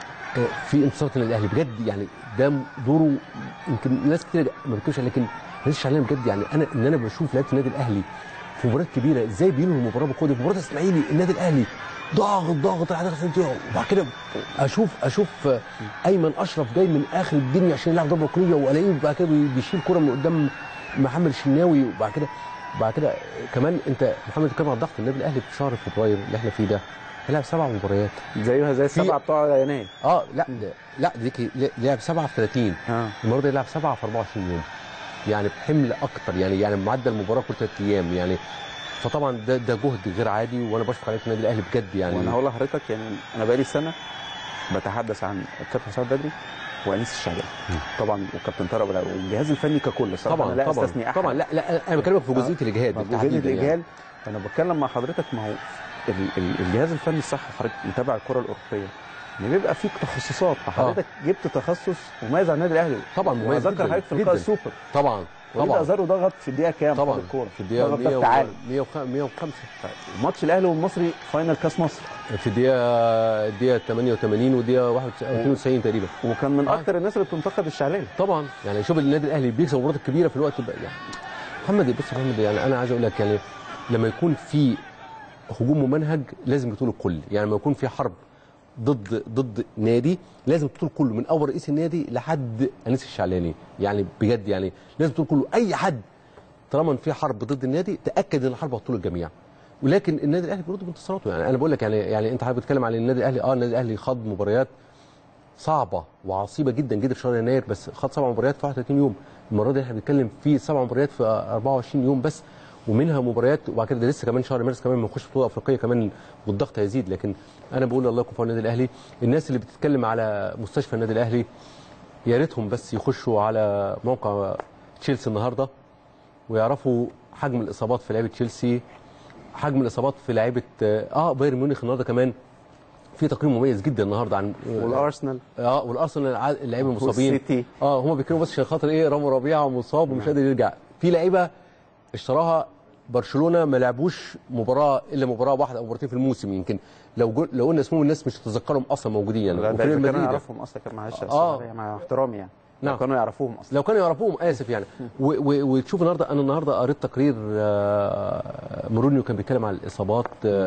في انتصارات النادي الاهلي بجد. يعني ده دوره يمكن ناس كتير ما بتكلمش عليه، لكن انيس الشعلاني بجد. يعني انا ان انا بشوف لعيبه النادي الاهلي في مباريات كبيره ازاي بينهوا المباراه بقوه. في مباراه الاسماعيلي النادي الاهلي ضاغط ضاغط على داخل الدنيا وبعد كده اشوف اشوف ايمن اشرف جاي من اخر الدنيا عشان يلعب ضربه ركنيه والاقيه بعد كده بيشيل كره من قدام محمد الشناوي. وبعد كده بعد كده كمان انت محمد كان على ضغط النادي الاهلي في شهر فبراير اللي احنا فيه ده هيلعب سبع مباريات زيها زي السبعه بتوع يناير. اه لا لا دي لعب سبعه في ثلاثين آه. المره دي لعب سبعه في اربعه وعشرين يوم. يعني بحمل اكتر. يعني يعني معدل المباراه كل ثلاث ايام. يعني فطبعا ده ده جهد غير عادي وانا بشكر عليك النادي الاهلي بجد. يعني وانا هقول لحضرتك يعني انا بقالي سنه بتحدث عن الكابتن حسام بدري وانيس الشعلاني طبعا وكابتن طارق والجهاز الفني ككل صراحه. طبعا لا طبعا استثني احد طبعا. لا لا انا بكلمك في جزئيه الاجهاد. جزئيه الاجهاد انا بتكلم مع حضرتك. ما هو الجهاز الفني الصح حضرتك متابع الكره الاوروبيه ان بيبقى فيك تخصصات، حضرتك آه. جبت تخصص مميز على النادي الاهلي طبعا مميز ذكر حضرتك في لقاء السوبر طبعا وليد ازارو ضغط في الدقيقه كام طبعا الكوره في الدقيقه مية وخمسة طيب ماتش الاهلي والمصري فاينل كاس مصر في الدقيقه الدقيقه ثمانية وثمانين والدقيقه واحد وتسعين تقريبا، وكان من اكثر الناس اللي بتنتقد الشعليه طبعا. يعني شوف النادي الاهلي بيكسب المباريات الكبيره في الوقت يعني محمد. بص يا محمد، يعني انا عايز اقول لك يعني لما يكون في هجوم ممنهج لازم يطول الكل، يعني لما يكون في حرب ضد ضد نادي لازم الطول كله من اول رئيس النادي لحد انيس الشعلاني، يعني بجد يعني لازم الطول كله. اي حد طالما في حرب ضد النادي تاكد ان الحرب هتطول الجميع، ولكن النادي الاهلي بيرد بانتصاراته. يعني انا بقول لك يعني يعني انت حضرتك بتتكلم على النادي الاهلي، اه النادي الاهلي خاض مباريات صعبه وعصيبه جدا جدا في شهر يناير، بس خاض سبع مباريات في واحد وثلاثين يوم. المره دي احنا بنتكلم في سبع مباريات في أربعة وعشرين يوم بس، ومنها مباريات وبعد كده لسه كمان شهر مارس كمان بنخش بطوله افريقيه كمان والضغط هيزيد. لكن انا بقول الله يكون في عون النادي الاهلي. الناس اللي بتتكلم على مستشفى النادي الاهلي يا ريتهم بس يخشوا على موقع تشيلسي النهارده ويعرفوا حجم الاصابات في لعيبه تشيلسي، حجم الاصابات في لعيبه اه بايرن ميونخ. النهارده كمان في تقرير مميز جدا النهارده عن والارسنال اه والارسنال اللعيبه المصابين اه هم بيتكلموا بس عشان خاطر ايه رامي ربيعه مصاب ومش قادر يرجع. في لعيبه اشتراها برشلونه ما لعبوش مباراه الا مباراه واحده او مباراتين في الموسم، يمكن لو لو قلنا اسمهم الناس مش هتتذكرهم اصلا موجودين يعني. لا ده كانوا يعرفهم اصلا كان معلش آه. مع احترامي يعني نعم. لو كانوا يعرفوهم اصلا لو كانوا يعرفوهم اسف يعني. وتشوف النهارده انا النهارده قريت تقرير مورينيو كان بيتكلم عن الاصابات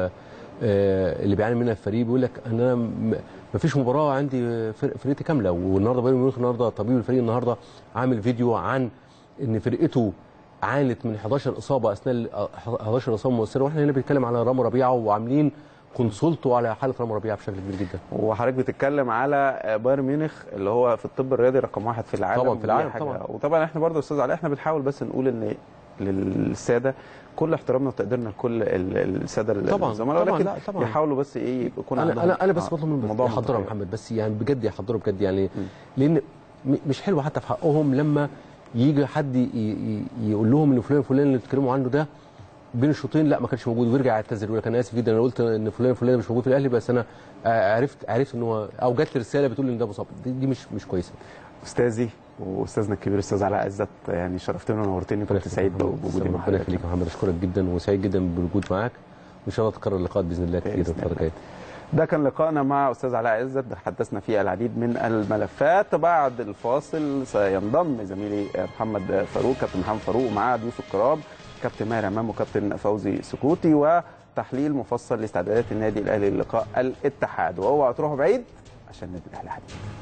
اللي بيعاني منها الفريق، بيقول لك ان انا ما فيش مباراه عندي فرقتي كامله. والنهارده بايرن ميونخ النهارده طبيب الفريق النهارده عامل فيديو عن ان فرقته عانت من حداشر اصابه اثناء حداشر اصابه مؤثره، واحنا هنا بنتكلم على رامي ربيعه وعاملين كونسولتو على حاله رامي ربيعه بشكل كبير جدا. وحضرتك بتتكلم على بايرن ميونخ اللي هو في الطب الرياضي رقم واحد في العالم طبعا في العالم طبعا. وطبعا احنا برضه استاذ علي احنا بنحاول بس نقول ان للساده كل احترامنا وتقديرنا لكل الساده طبعا الزملاء، ولكن طبعا يحاولوا بس ايه يكون انا انا انا بس بطلب منهم يحضروا يا محمد بس يعني بجد يحضروا بجد يعني م. لان مش حلو حتى في حقهم لما يجي حد يقول لهم ان فلان فلان اللي بتتكلموا عنه ده بين الشوطين لا ما كانش موجود ويرجع يعتذر يقول لك انا اسف جدا انا قلت ان فلان فلان مش موجود في الاهلي بس انا عرفت عرفت ان هو او جات لي رساله بتقول ان ده مصاب. دي, دي مش مش كويسه. استاذي واستاذنا الكبير استاذ علاء عزت يعني شرفتني ونورتني كنت سعيد بوجودي معاك. ربنا يخليك يا محمد اشكرك جدا وسعيد جدا بالوجود معاك وان شاء الله تكرر اللقاءات باذن الله كتير الفتره الجايه. ده كان لقائنا مع استاذ علاء عزت تحدثنا فيه العديد من الملفات. بعد الفاصل سينضم زميلي محمد فاروق كابتن محمد فاروق ومعاه ضيوف الكرام كابتن ماهر امام وكابتن فوزي سكوتي وتحليل مفصل لاستعدادات النادي الاهلي للقاء الاتحاد. واوعوا تروحوا بعيد عشان النادي الاهلي حديث.